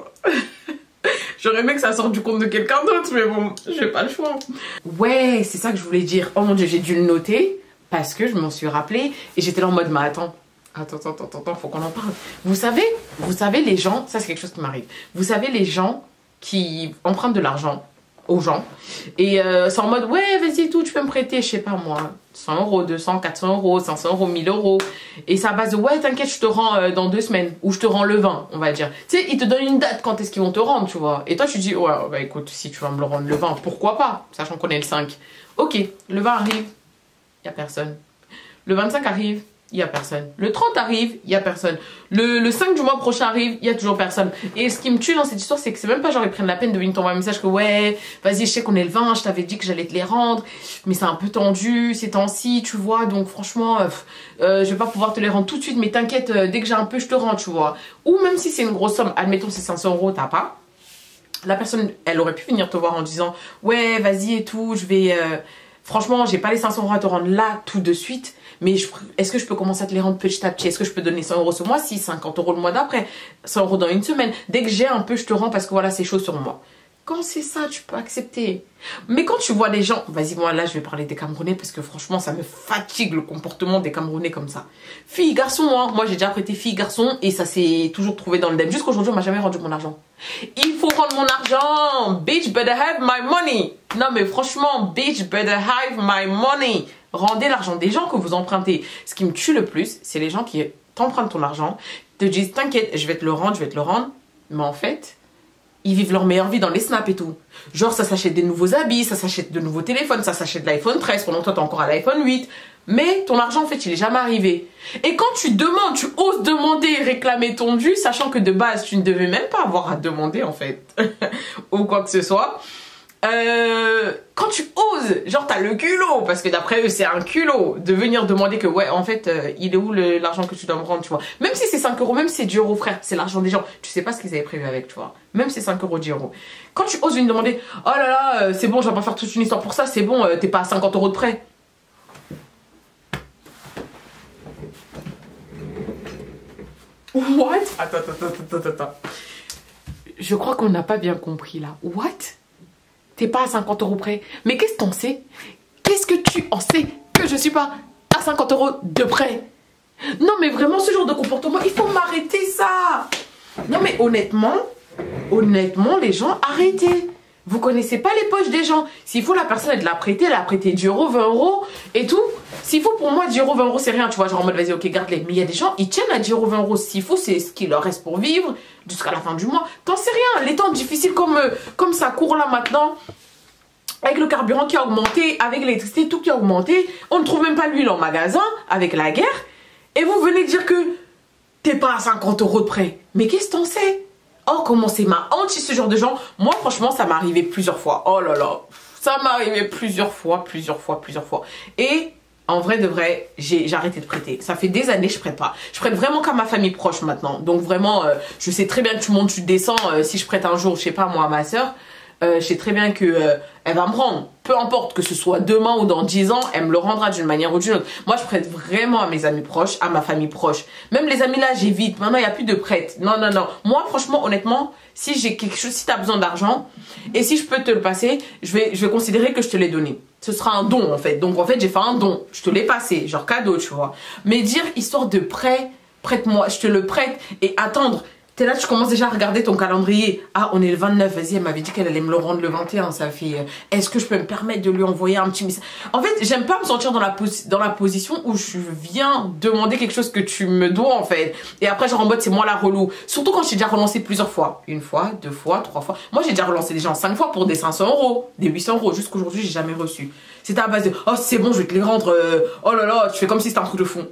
J'aurais aimé que ça sorte du compte de quelqu'un d'autre, mais bon, j'ai pas le choix. Ouais, c'est ça que je voulais dire. Oh mon dieu, j'ai dû le noter parce que je m'en suis rappelé et j'étais là en mode, mais attends. Attends, attends, attends, attends, faut qu'on en parle. Vous savez, vous savez les gens, ça c'est quelque chose qui m'arrive. Vous savez les gens qui empruntent de l'argent aux gens et euh, c'est en mode ouais vas-y tout, tu peux me prêter, je sais pas moi, cent euros, deux cents, quatre cents euros, cinq cents euros, mille euros. Et c'est à base de ouais t'inquiète, je te rends euh, dans deux semaines ou je te rends le vingt, on va dire. Tu sais, ils te donnent une date quand est-ce qu'ils vont te rendre, tu vois. Et toi tu dis ouais bah écoute, si tu vas me le rendre le vingt, pourquoi pas, sachant qu'on est le cinq. Ok, le vingt arrive, y a personne. Le vingt-cinq arrive, il n'y a personne. Le trente arrive, il n'y a personne. Le, le cinq du mois prochain arrive, il n'y a toujours personne. Et ce qui me tue dans cette histoire, c'est que c'est même pas genre ils prennent la peine de venir t'envoyer un message que ouais, vas-y, je sais qu'on est le vingt, je t'avais dit que j'allais te les rendre, mais c'est un peu tendu ces temps-ci, tu vois, donc franchement, euh, euh, je vais pas pouvoir te les rendre tout de suite, mais t'inquiète, euh, dès que j'ai un peu, je te rends, tu vois. Ou même si c'est une grosse somme, admettons c'est cinq cents euros, t'as pas. La personne, elle aurait pu venir te voir en disant ouais, vas-y et tout, je vais... Euh, franchement, j'ai pas les cinq cents euros à te rendre là tout de suite. Mais est-ce que je peux commencer à te les rendre petit à petit? Est-ce que je peux donner cent euros ce mois-ci, cinquante euros le mois d'après, cent euros dans une semaine? Dès que j'ai un peu, je te rends parce que voilà, c'est chaud sur moi. Quand c'est ça, tu peux accepter. Mais quand tu vois des gens... Vas-y, moi là, je vais parler des Camerounais parce que franchement, ça me fatigue le comportement des Camerounais comme ça. Filles, garçons, hein. Moi j'ai déjà prêté filles, garçons et ça s'est toujours trouvé dans le D M. Jusqu'aujourd'hui, on m'a jamais rendu mon argent. Il faut rendre mon argent. Bitch, better have my money. Non mais franchement, bitch, better have my money. Rendez l'argent des gens que vous empruntez. Ce qui me tue le plus, c'est les gens qui t'empruntent ton argent, te disent t'inquiète, je vais te le rendre, je vais te le rendre. Mais en fait, ils vivent leur meilleure vie dans les snaps et tout. Genre ça s'achète des nouveaux habits, ça s'achète de nouveaux téléphones, ça s'achète de l'iPhone treize, pendant que toi t'es encore à l'iPhone huit. Mais ton argent en fait il est jamais arrivé. Et quand tu demandes, tu oses demander, réclamer ton dû, sachant que de base tu ne devais même pas avoir à demander en fait. Ou quoi que ce soit. Euh, quand tu oses, genre t'as le culot, parce que d'après eux c'est un culot de venir demander que ouais en fait euh, il est où l'argent que tu dois me rendre, tu vois. Même si c'est cinq euros, même si c'est dix euros frère, c'est l'argent des gens, tu sais pas ce qu'ils avaient prévu avec, tu vois. Même si c'est cinq euros, dix euros. Quand tu oses venir demander, oh là là euh, c'est bon, je vais pas faire toute une histoire pour ça, c'est bon, euh, t'es pas à cinquante euros de prêt. What? Attends, attends, attends, attends, attends. Je crois qu'on n'a pas bien compris là. What? T'es pas à cinquante euros près. Mais qu'est-ce que t'en sais? Qu'est-ce que tu en sais que je suis pas à cinquante euros de près? Non mais vraiment ce genre de comportement, il faut m'arrêter ça. Non mais honnêtement, honnêtement les gens, arrêtez. Vous connaissez pas les poches des gens. S'il faut la personne elle te l'a prêté, elle a prêté dix euros, vingt euros et tout. S'il faut pour moi dix euros, vingt euros c'est rien, tu vois, genre en mode vas-y ok garde-les. Mais il y a des gens, ils tiennent à dix euros, vingt euros. S'il faut c'est ce qu'il leur reste pour vivre jusqu'à la fin du mois. T'en sais rien, les temps difficiles comme, euh, comme ça court là maintenant. Avec le carburant qui a augmenté, avec l'électricité, tout qui a augmenté. On ne trouve même pas l'huile en magasin avec la guerre. Et vous venez dire que t'es pas à cinquante euros de près. Mais qu'est-ce que t'en sais? oh comment c'est ma hantise ce genre de gens. Moi franchement ça m'est arrivé plusieurs fois. Oh là là, ça m'est arrivé plusieurs fois, plusieurs fois, plusieurs fois. Et en vrai de vrai, j'ai arrêté de prêter. Ça fait des années que je prête pas. Je prête vraiment qu'à ma famille proche maintenant. Donc vraiment, euh, je sais très bien que tu montes, tu descends. Euh, si je prête un jour, je sais pas moi, à ma soeur, euh, je sais très bien que euh, elle va me rendre. Peu importe que ce soit demain ou dans dix ans, elle me le rendra d'une manière ou d'une autre. Moi, je prête vraiment à mes amis proches, à ma famille proche. Même les amis là, j'évite. Maintenant, il n'y a plus de prête. Non, non, non. Moi, franchement, honnêtement, si j'ai quelque chose, si tu as besoin d'argent et si je peux te le passer, je vais, je vais considérer que je te l'ai donné. Ce sera un don en fait. Donc en fait, j'ai fait un don. Je te l'ai passé, genre cadeau, tu vois. Mais dire histoire de prêt, prête-moi, je te le prête et attendre. T'es là, tu commences déjà à regarder ton calendrier. Ah, on est le vingt-neuf, vas-y, elle m'avait dit qu'elle allait me le rendre le vingt et un, ça fait... Euh, Est-ce que je peux me permettre de lui envoyer un petit message? En fait, j'aime pas me sentir dans la, dans la position où je viens demander quelque chose que tu me dois, en fait. Et après, genre en mode, c'est moi la relou. Surtout quand j'ai déjà relancé plusieurs fois. Une fois, deux fois, trois fois. Moi, j'ai déjà relancé des gens cinq fois pour des cinq cents euros, des huit cents euros. Jusqu'aujourd'hui, j'ai jamais reçu. C'était à base de, oh, c'est bon, je vais te les rendre. Euh, oh là là, tu fais comme si c'était un truc de fond.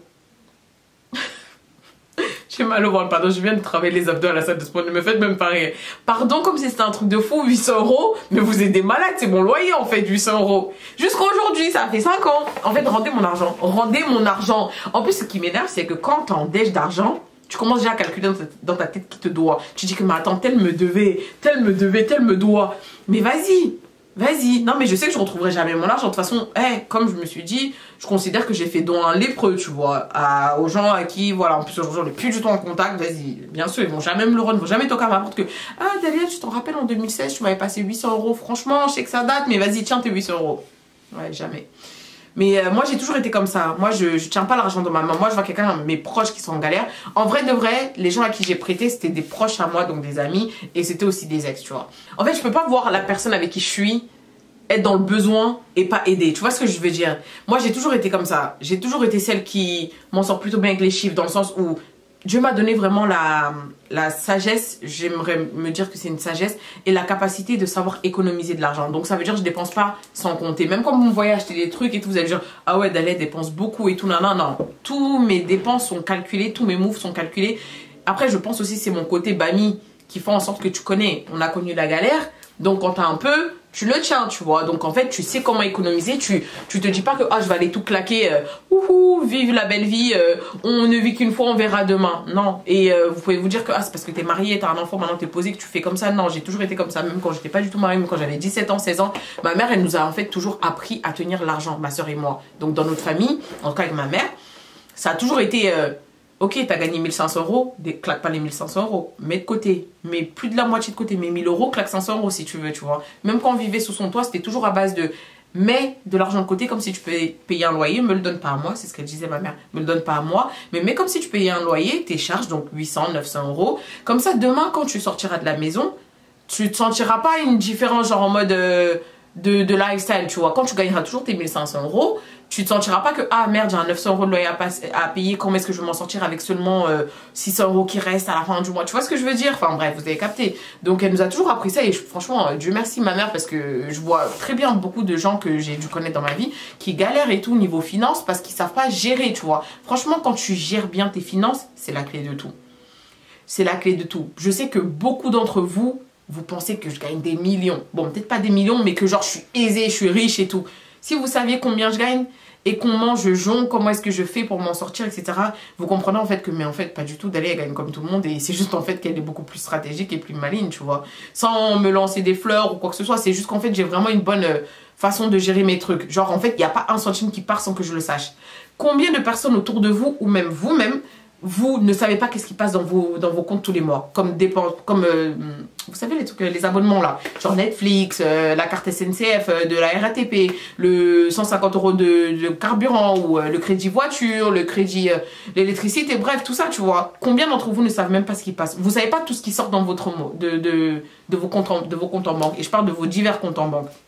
J'ai mal au ventre, pardon, je viens de travailler les abdos à la salle de sport, ne me faites même pas rire. Pardon, comme si c'était un truc de fou, huit cents euros, mais vous êtes des malades, c'est mon loyer en fait, huit cents euros. Jusqu'à aujourd'hui, ça fait cinq ans. En fait, rendez mon argent, rendez mon argent. En plus, ce qui m'énerve, c'est que quand t'es en déj d'argent, tu commences déjà à calculer dans ta, dans ta tête qui te doit. Tu dis que, mais attends, tel me devait, tel me devait, tel me doit. Mais vas-y. Vas-y, non mais je sais que je retrouverai jamais mon argent. De toute façon, hey, comme je me suis dit, je considère que j'ai fait don à un lépreux, tu vois, à, aux gens à qui, voilà, en plus aujourd'hui on n'est plus du tout en contact, vas-y, bien sûr, ils vont jamais me le rendre, ils vont jamais toquer à ma porte que, ah Dalia, tu t'en rappelles en deux mille seize, tu m'avais passé huit cents euros, franchement, je sais que ça date, mais vas-y, tiens tes huit cents euros. Ouais, jamais. Mais euh, moi j'ai toujours été comme ça. Moi je, je tiens pas l'argent dans ma main. Moi je vois quelqu'un, mes proches qui sont en galère. En vrai de vrai, les gens à qui j'ai prêté c'était des proches à moi, donc des amis. Et c'était aussi des ex, tu vois. En fait je peux pas voir la personne avec qui je suis être dans le besoin et pas aider. Tu vois ce que je veux dire? Moi j'ai toujours été comme ça. J'ai toujours été celle qui m'en sort plutôt bien avec les chiffres. Dans le sens où Dieu m'a donné vraiment la, la sagesse, j'aimerais me dire que c'est une sagesse, et la capacité de savoir économiser de l'argent. Donc ça veut dire que je dépense pas sans compter. Même quand vous me voyez acheter des trucs et tout, vous allez dire, ah ouais, Dalia dépense beaucoup et tout. Non, non, non. Tous mes dépenses sont calculées, tous mes moves sont calculés. Après, je pense aussi c'est mon côté bami qui fait en sorte que tu connais. On a connu la galère, donc quand t'as un peu, tu le tiens, tu vois. Donc en fait, tu sais comment économiser. Tu, tu te dis pas que ah, je vais aller tout claquer. Euh, ouhou, vive la belle vie. Euh, on ne vit qu'une fois, on verra demain. Non. Et euh, vous pouvez vous dire que ah, c'est parce que t'es marié, t'as un enfant, maintenant t'es posé que tu fais comme ça. Non, j'ai toujours été comme ça. Même quand j'étais pas du tout mariée, même quand j'avais dix-sept ans, seize ans. Ma mère, elle nous a en fait toujours appris à tenir l'argent, ma soeur et moi. Donc dans notre famille, en tout cas avec ma mère, ça a toujours été... Euh, ok, t'as gagné mille cinq cents euros, claque pas les mille cinq cents euros, mets de côté, mets plus de la moitié de côté, mets mille euros, claque cinq cents euros si tu veux, tu vois. Même quand on vivait sous son toit, c'était toujours à base de mets de l'argent de côté comme si tu payais payer un loyer, me le donne pas à moi, c'est ce qu'elle disait ma mère, me le donne pas à moi, mais mets comme si tu payais un loyer, tes charges, donc huit cents, neuf cents euros, comme ça demain quand tu sortiras de la maison, tu te sentiras pas une différence genre en mode euh, de, de lifestyle, tu vois. Quand tu gagneras toujours tes mille cinq cents euros, tu te sentiras pas que ah merde j'ai un neuf cents euros de loyer à, passer, à payer, comment est-ce que je vais m'en sortir avec seulement euh, six cents euros qui restent à la fin du mois, tu vois ce que je veux dire? Enfin bref, vous avez capté. Donc elle nous a toujours appris ça et je, franchement Dieu merci ma mère, parce que je vois très bien beaucoup de gens que j'ai dû connaître dans ma vie qui galèrent et tout niveau finance parce qu'ils savent pas gérer, tu vois. Franchement quand tu gères bien tes finances, c'est la clé de tout. C'est la clé de tout. Je sais que beaucoup d'entre vous, vous pensez que je gagne des millions. Bon peut-être pas des millions mais que genre je suis aisée, je suis riche et tout. Si vous saviez combien je gagne et comment je jongle, comment est-ce que je fais pour m'en sortir, et cetera. Vous comprenez en fait que, mais en fait, pas du tout, Dalia elle gagne comme tout le monde et c'est juste en fait qu'elle est beaucoup plus stratégique et plus maligne, tu vois. Sans me lancer des fleurs ou quoi que ce soit, c'est juste qu'en fait, j'ai vraiment une bonne euh, façon de gérer mes trucs. Genre, en fait, il n'y a pas un centime qui part sans que je le sache. Combien de personnes autour de vous, ou même vous-même, vous ne savez pas qu'est-ce qui passe dans vos, dans vos comptes tous les mois, comme dépenses, comme euh, vous savez les trucs, les abonnements là, genre Netflix, euh, la carte S N C F, euh, de la R A T P, le cent cinquante euros de, de carburant ou euh, le crédit voiture, le crédit euh, l'électricité, bref tout ça tu vois. Combien d'entre vous ne savent même pas ce qui passe? Vous savez pas tout ce qui sort dans votre mot, de, de, de, vos comptes en, de vos comptes en banque, et je parle de vos divers comptes en banque.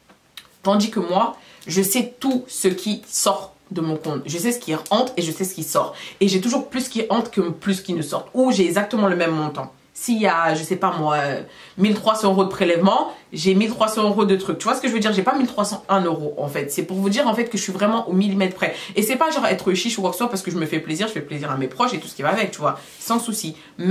Tandis que moi, je sais tout ce qui sort de mon compte. Je sais ce qui rentre et je sais ce qui sort. Et j'ai toujours plus qui rentre que plus qui ne sort. Ou j'ai exactement le même montant. S'il y a, je sais pas moi, mille trois cents euros de prélèvement, j'ai mille trois cents euros de trucs. Tu vois ce que je veux dire? J'ai pas mille trois cent un euros en fait. C'est pour vous dire en fait que je suis vraiment au millimètre près. Et c'est pas genre être chiche ou quoi que ce soit parce que je me fais plaisir, je fais plaisir à mes proches et tout ce qui va avec, tu vois. Sans souci. Mais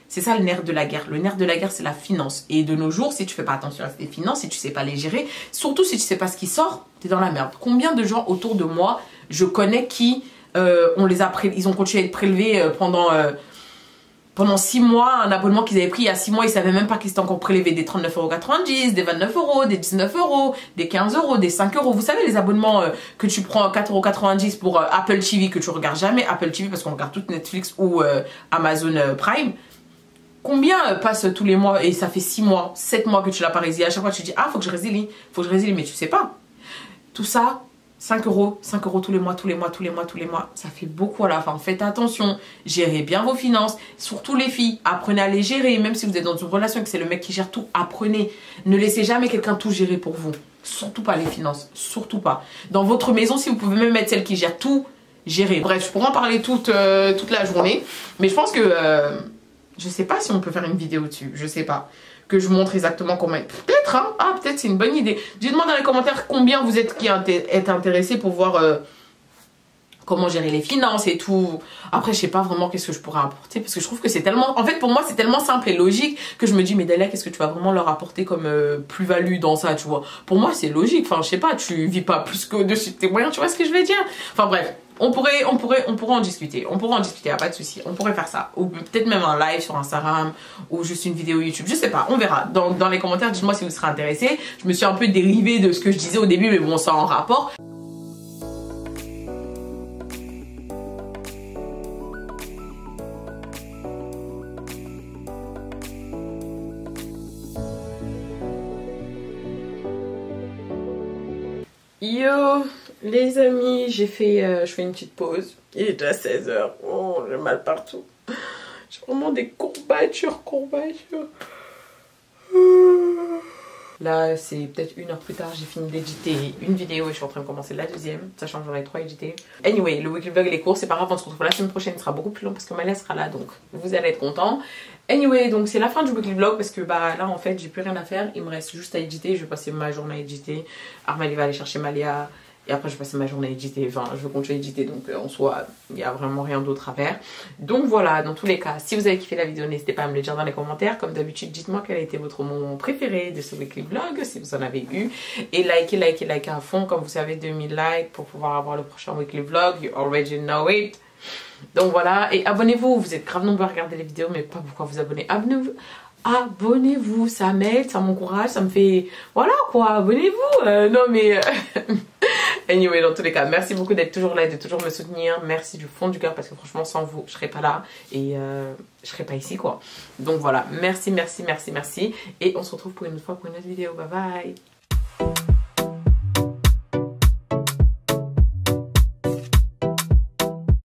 C'est ça le nerf de la guerre. Le nerf de la guerre, c'est la finance. Et de nos jours, si tu fais pas attention à tes finances, si tu sais pas les gérer, surtout si tu sais pas ce qui sort, t'es dans la merde. Combien de gens autour de moi, je connais qui, euh, on les a pré ils ont continué à être prélevés euh, pendant... Euh, Pendant six mois, un abonnement qu'ils avaient pris il y a six mois, ils savaient même pas qu'ils étaient encore prélevés des trente-neuf euros quatre-vingt-dix, des vingt-neuf euros, des dix-neuf euros, des quinze euros, des cinq euros. Vous savez, les abonnements euh, que tu prends à quatre euros quatre-vingt-dix pour euh, Apple T V, que tu regardes jamais, Apple T V parce qu'on regarde tout Netflix ou euh, Amazon euh, Prime. Combien euh, passe tous les mois et ça fait six mois, sept mois que tu l'as pas résilié. À chaque fois, tu te dis, ah, faut que je résilie, faut que je résilie, mais tu sais pas. Tout ça, cinq euros, cinq euros tous les mois, tous les mois, tous les mois, tous les mois. Ça fait beaucoup à la fin. Faites attention. Gérez bien vos finances. Surtout les filles. Apprenez à les gérer. Même si vous êtes dans une relation et que c'est le mec qui gère tout, apprenez. Ne laissez jamais quelqu'un tout gérer pour vous. Surtout pas les finances. Surtout pas. Dans votre maison, si vous pouvez même mettre celle qui gère tout, gérez. Bref, je pourrais en parler toute, euh, toute la journée. Mais je pense que... Euh, je sais pas si on peut faire une vidéo dessus. Je sais pas. Que je montre exactement combien. Peut-être, hein. Ah, peut-être c'est une bonne idée. Dites-moi dans les commentaires combien vous êtes qui êtes intéressés pour voir euh, comment gérer les finances et tout. Après, je sais pas vraiment qu'est-ce que je pourrais apporter parce que je trouve que c'est tellement... En fait, pour moi, c'est tellement simple et logique que je me dis, mais Dalia, qu'est-ce que tu vas vraiment leur apporter comme euh, plus-value dans ça, tu vois. Pour moi, c'est logique. Enfin, je sais pas, tu vis pas plus qu'au-dessus de tes moyens, tu vois ce que je veux dire. Enfin, bref. On pourrait, on, pourrait, on pourrait en discuter, on pourrait en discuter, y a pas de souci, on pourrait faire ça. Ou peut-être même un live sur Instagram, ou juste une vidéo YouTube, je sais pas, on verra. Dans, dans les commentaires, dites-moi si vous serez intéressés. Je me suis un peu dérivée de ce que je disais au début, mais bon, ça en rapport. Yo les amis, j'ai fait, euh, je fais une petite pause. Il est déjà seize heures. Oh, j'ai mal partout. J'ai vraiment des courbatures, courbatures. Là, c'est peut-être une heure plus tard, j'ai fini d'éditer une vidéo et je suis en train de commencer la deuxième, sachant que j'en ai trois éditées. Anyway, le weekly vlog il est court, c'est pas grave, on se retrouve la semaine prochaine, il sera beaucoup plus long parce que Malia sera là, donc vous allez être contents. Anyway, donc c'est la fin du weekly vlog parce que bah là en fait j'ai plus rien à faire, il me reste juste à éditer, je vais passer ma journée à éditer. Armel va aller chercher Malia. Et après je vais passer ma journée à éditer, enfin je vais continuer à éditer, donc euh, en soi il n'y a vraiment rien d'autre à faire. Donc voilà, dans tous les cas, si vous avez kiffé la vidéo, n'hésitez pas à me le dire dans les commentaires. Comme d'habitude, dites-moi quel a été votre moment préféré de ce weekly vlog, si vous en avez eu. Et likez, likez, likez à fond, comme vous savez, deux mille likes pour pouvoir avoir le prochain weekly vlog, you already know it. Donc voilà, et abonnez-vous, vous êtes grave nombreux à regarder les vidéos, mais pas pourquoi vous abonner. Abonnez-vous. Abonnez-vous, ça m'aide, ça m'encourage, ça me fait... Voilà quoi, abonnez-vous. euh, Non mais... Anyway, dans tous les cas, merci beaucoup d'être toujours là et de toujours me soutenir. Merci du fond du cœur parce que franchement, sans vous, je serais pas là et euh, je serais pas ici quoi. Donc voilà, merci, merci, merci, merci. Et on se retrouve pour une autre fois pour une autre vidéo. Bye bye.